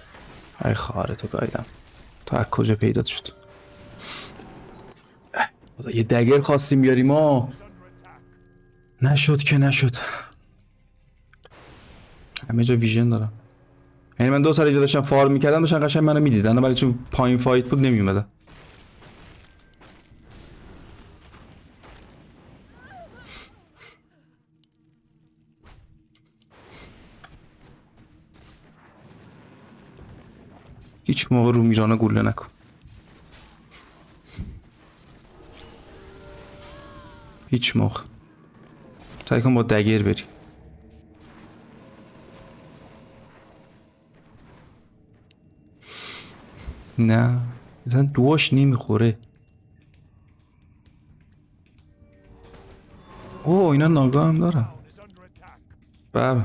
ای خواهر تو گایدم. تو از کجا پیدا شد؟ خدا یه دگر خواستیم بیاریم ما. نشد که نشد. همه جا ویژن دارم. یعنی من 2 سال اینجا داشتم فارم میکردم، داشتن قشنگ منو میدیدن، ولی چون پایین فایت بود نمیومدن. هیچ موقع رو میرانا گوله نکن. هیچ موقع. سعی کن با دگر بری. نه مثلا دوش نمیخوره. اوه اینا ناگاه هم داره. بله.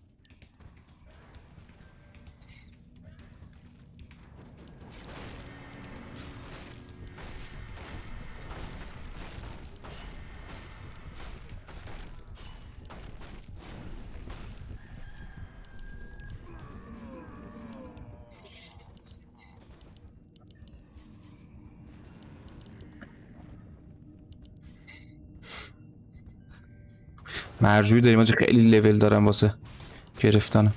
مرجوی داریم آجی، خیلی لول دارم واسه گرفتنم.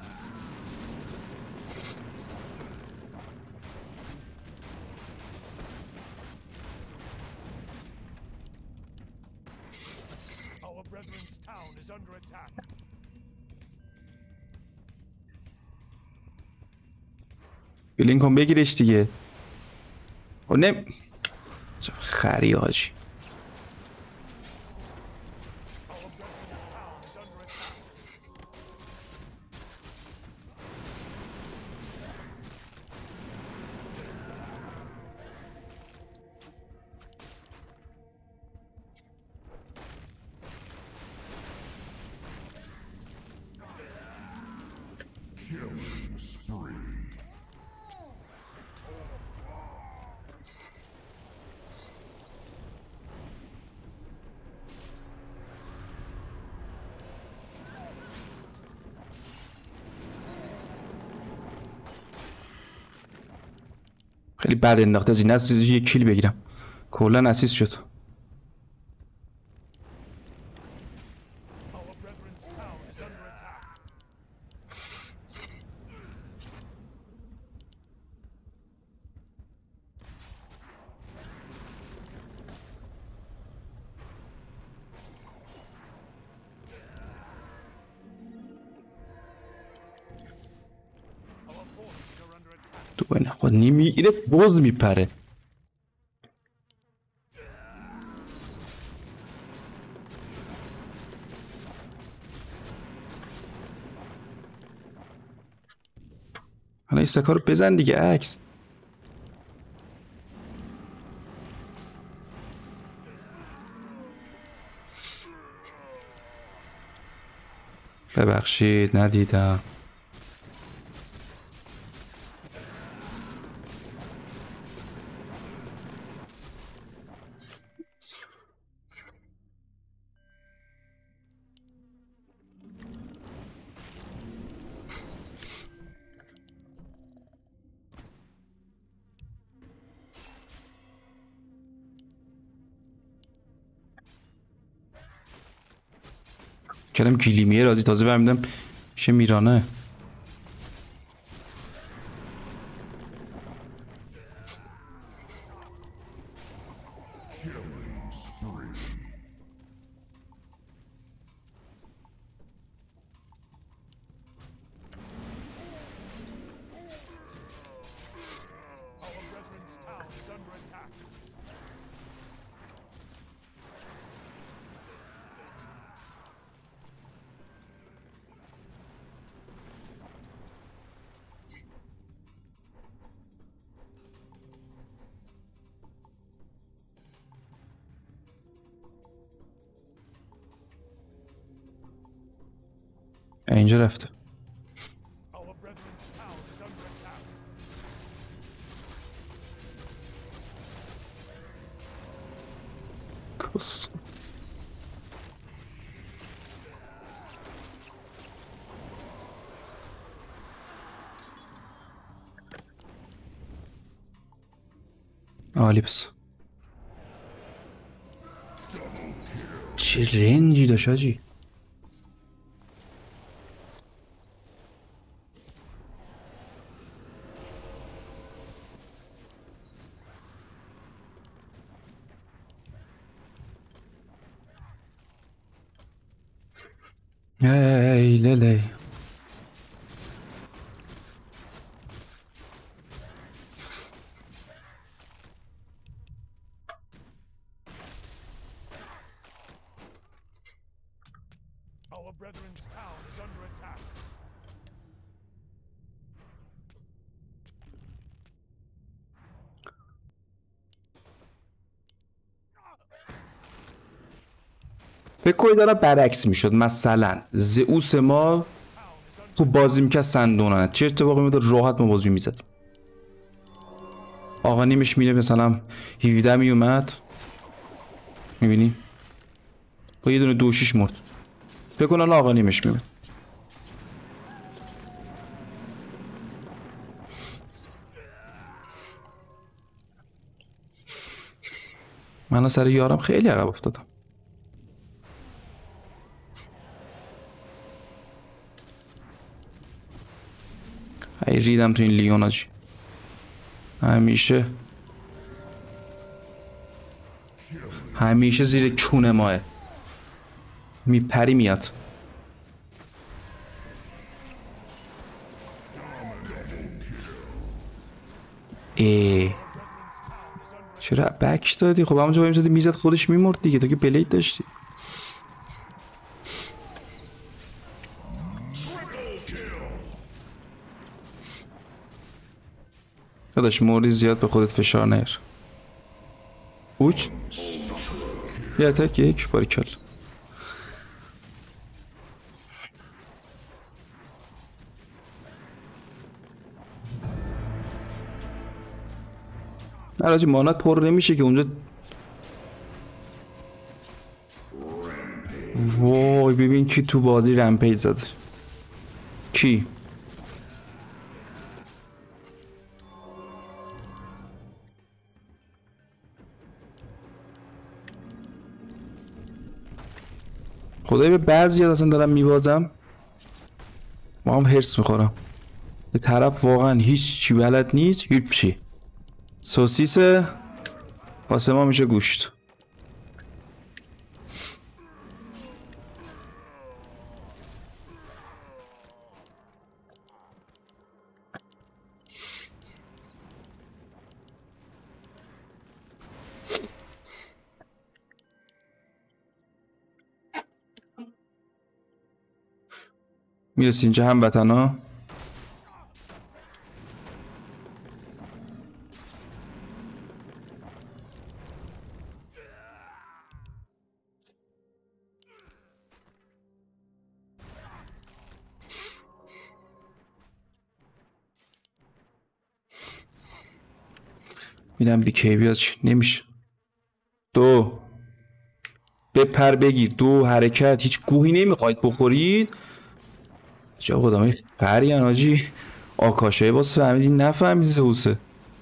بلین کن بگیرش دیگه. او نم چه خری حاجی. خیلی بد انداخته از این از یه کیل بگیرم. کلا اسیست شد. تو باید نخواد نمیگیره باز میپره. حالا این سکا رو بزن دیگه عکس. ببخشید ندیدم. کلم گلیمیه رازی تازه برمیدم میشه میرانه. اینجا رفته. کس عالی. بس چه رنجی داشت حاجی. ای لیلی. Our brethren's town is under attack. فکر کنید داره برعکس میشد. مثلا زئوس ما خوب بازی میکرد سندونانه، چه اتفاقی میداد؟ راحت ما بازی میزد. آقا نیمش میره مثلا 17 میومد، میبینی با یه دونه دوشیش مرد. فکر کنم آقا نیمش میومد. من سر یارم خیلی عقب افتادم. ای ریدم تو این لیون آجی. همیشه زیر کونه ماه میپری میاد. چرا بک دادی؟ خب همونجا باید میزدی میزد خودش میمرد دیگه، تو که بلید داشتی. داداش موردی زیاد به خودت فشار نیار. اوچ یه اتک یک باریکل. نراجی مانات پر نمیشه که اونجا. وای ببین کی تو بازی رمپیج زده. کی؟ خدایی به بعضی اصلا دارم میبازم ما هم هرس میخورم. به طرف واقعا هیچ چی بلد نیست، هیچ چی. سوسیس واسه ما میشه گوشت. میرسی اینجا هموطنا. میرم بی کی بیاد چی نمیشه. دو بپر بگیر، دو حرکت. هیچ گوهی نمیخواید بخورید. جا خودم پریان آجی. آکاشه باز فهمیدی نفهمیدی زئوسه.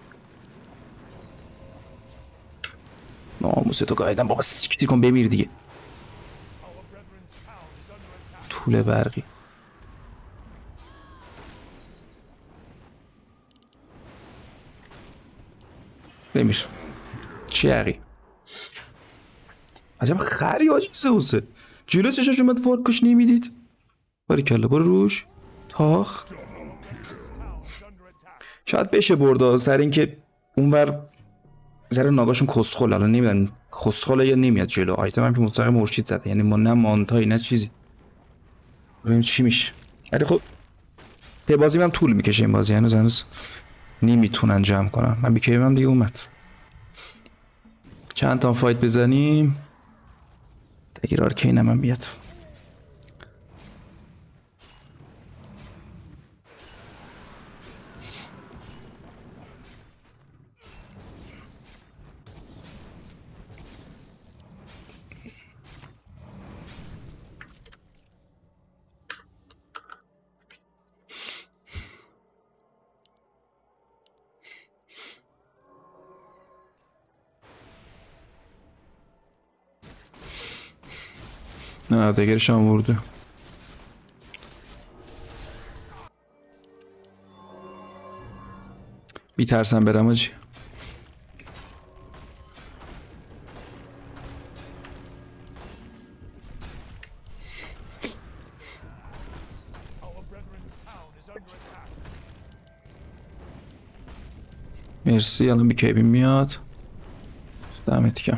ناموسه تو گایدم بابا، سیکتی کن بمیر دیگه. طول برقی. بمیر. چی عقی؟ عجب خری آجی زئوسه. جلو چشاش اومد فارکش نمیدید. باریکلا برو روش. تاخ. شاید بشه بردا سر اینکه اونور ذره ناگاشون کسخل. الان نمیدونم کسخل یا نمیاد جلو. آیتم هم که مستقیم مرشید زده، یعنی ما نه مانتایی نه چیزی. ببینیم چی میشه. ولی خب به بازی هم طول میکشه این بازی، هنوز نمیتونن جمع کنن. من بیکیم هم دیگه اومد. چند تا فایت بزنیم دگیر آرکین هم بیاد. دگرش هم ورده. میترسم برم آجی. مرسی. الان بی کیبین میاد. دمت کم.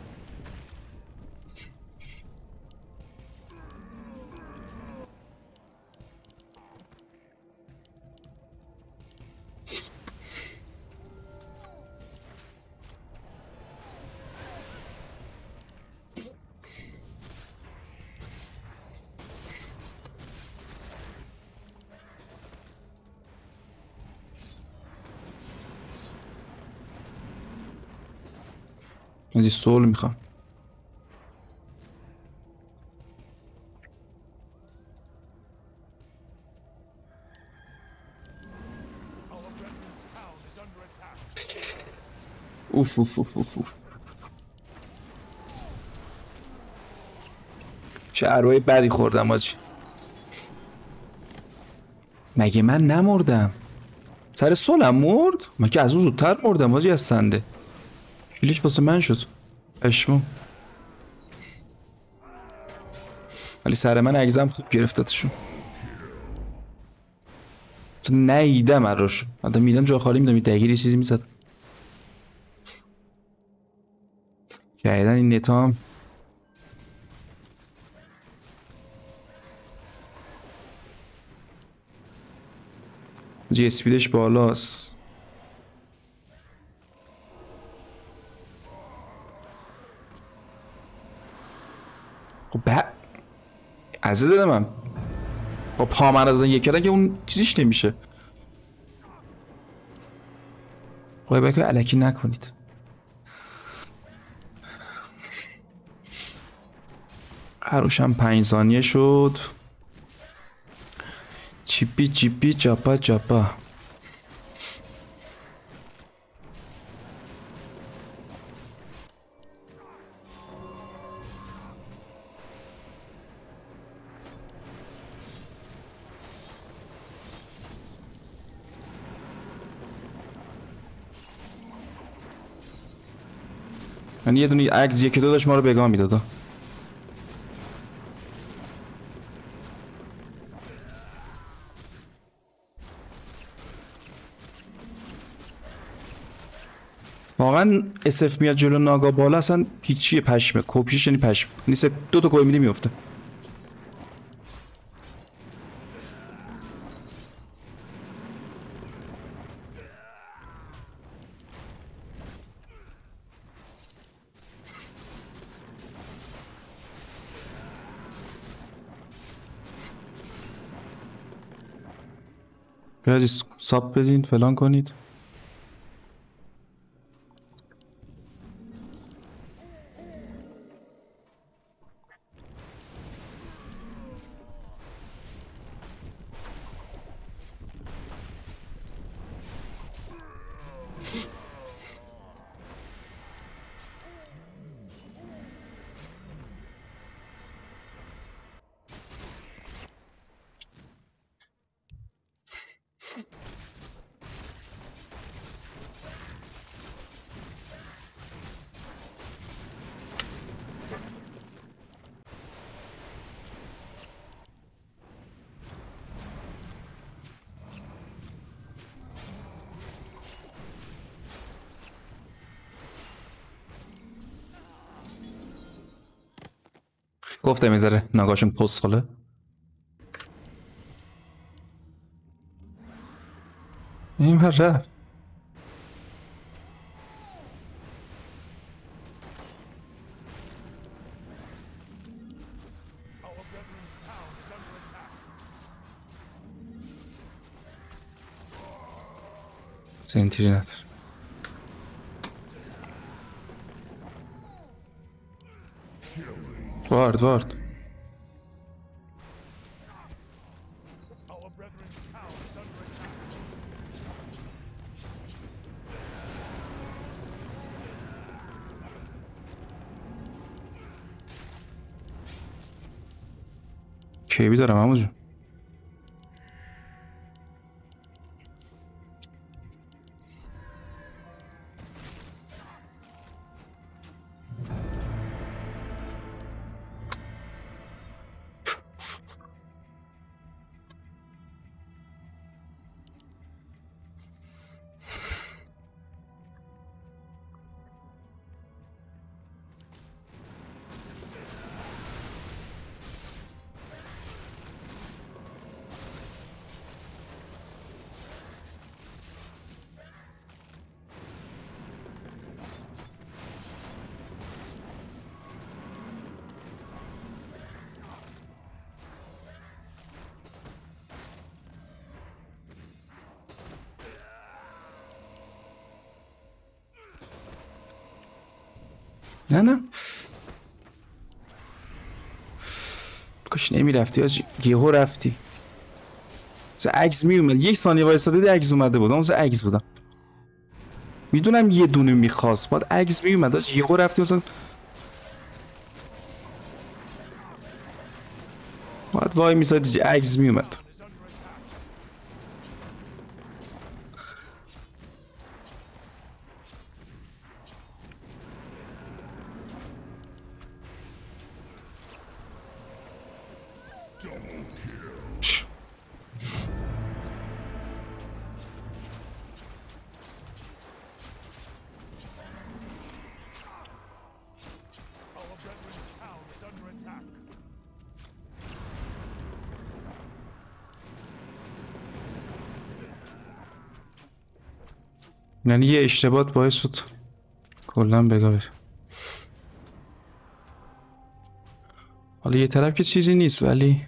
از این سول میخوام. اوف اوف اوف اوف اوف. چه ارواح بدی خوردم آجی. مگه من نمردم؟ سر سولم مرد؟ من که از اون زودتر مردم آجی از سنده. کلیش واسه من شد. اشمو. ولی سر من اگزم خوب گرفتتشون. نیدم اراش. من میدم جا خالی میدم. دگیری چیزی میزد. جایدن این نتام. جی اسپیدش بالاست. خب عزیز دل من با پا من از دن یک کردن که اون چیزیش نمیشه. خب باید که علکی نکنید. هروشم 5 ثانیه شد. چیپی چیپی چاپا چاپا. من یه دونه عکس یکی دو داشت ما رو بگاه میدادا. واقعا SF میاد جلو ناگا بالا اصلا پیچیه پشمه. کپیش یعنی پشم نیست. 2 تا گل میدی میفته. بیایید ساب بدین فلان کنید. گفتم میذاره ناگاشون پسخاله. این بر رفت. سنتری نداره. وارد کیبی دارم عمو جون. نه کاش نمیرفتی آجی، یهو رفتی. عکس میومد 1 ثانیه وایساده عکس اومده بود. اون عکس بودم، میدونم یه دونه میخواست، بعد عکس میومد آجی، یهو رفتی مثلا. بعد وای میسادی عکس میومد. یعنی یه اشتباه باعث شد کلا بگا بره. حالا یه طرف که چیزی نیست ولی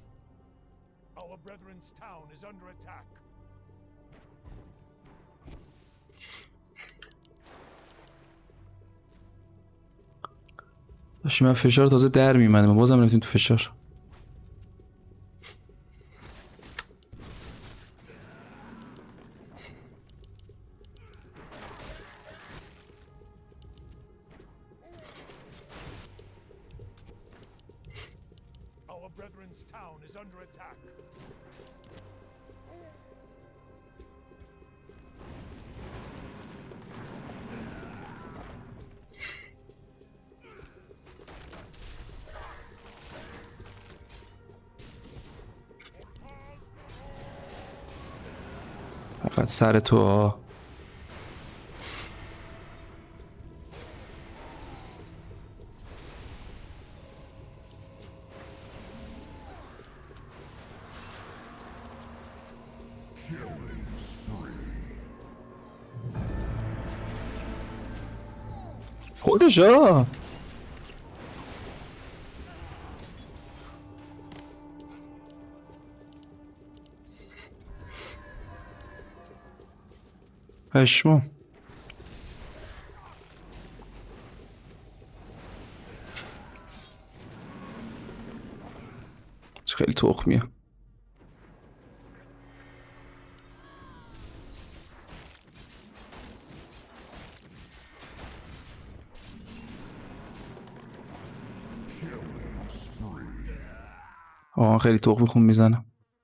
داشتیم من فشار تازه در میمنه، بازم رفتیم تو فشار. فقط سر تو ها. خودش ها. پشمو خیلی تخمیه. خیلی تخمی خون میزنم.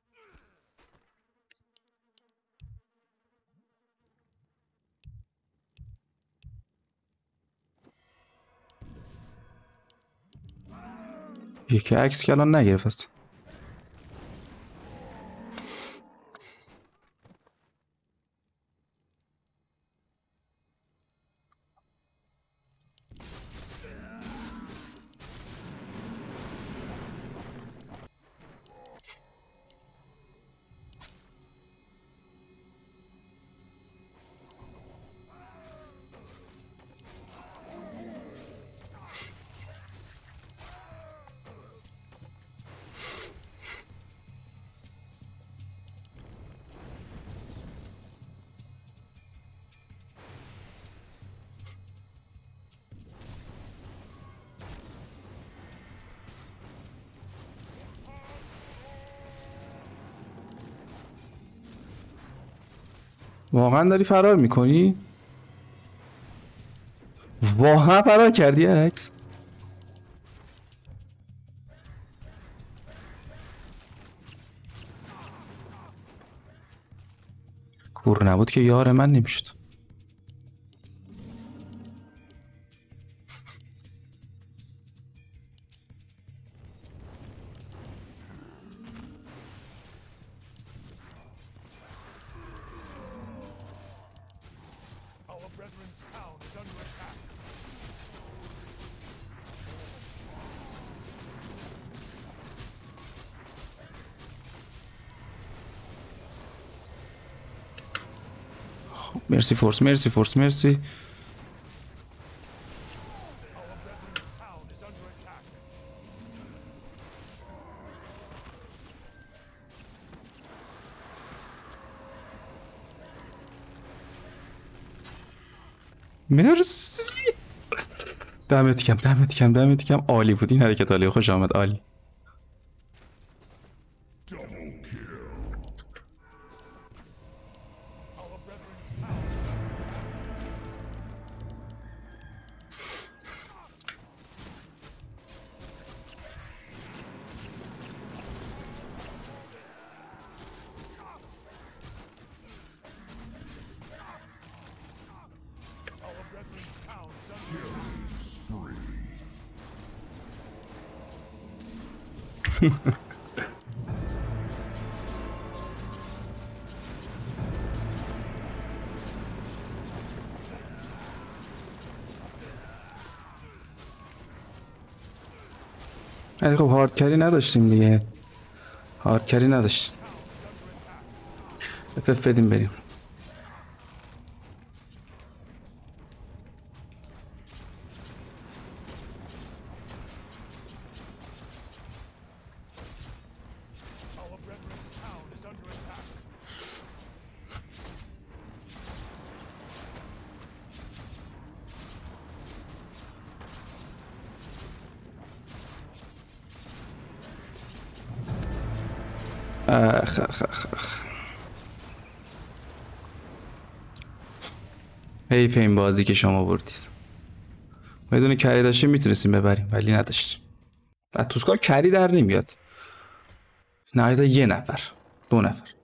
یکی عکس که الان نگرفت است. واقعا داری فرار میکنی؟ واقعا فرار کردی عکس؟ کور نبود که یار من نمیشد. Our brethren's town is under attack. مرسی فورس، مرسی فورس، مرسی. Our brethren's town is under attack. مرسی. دمت کم، دمت کم، دمت کم. عالی بود این حرکت، عالی. خوش آمد، عالی. Our brethren's town. Our brethren's town is under attack. ولی خب هارد کری نداشتیم دیگه. هارد کری نداشتیم. بفدیم بریم. Our brethren's town is under attack. اخ اخ اخ اخ. حیف این بازی که شما بردید. بدون کری داشتیم میتونستیم ببریم ولی نداشتیم. و توسکار کری در نمیاد. نهایتا یه نفر، 2 نفر.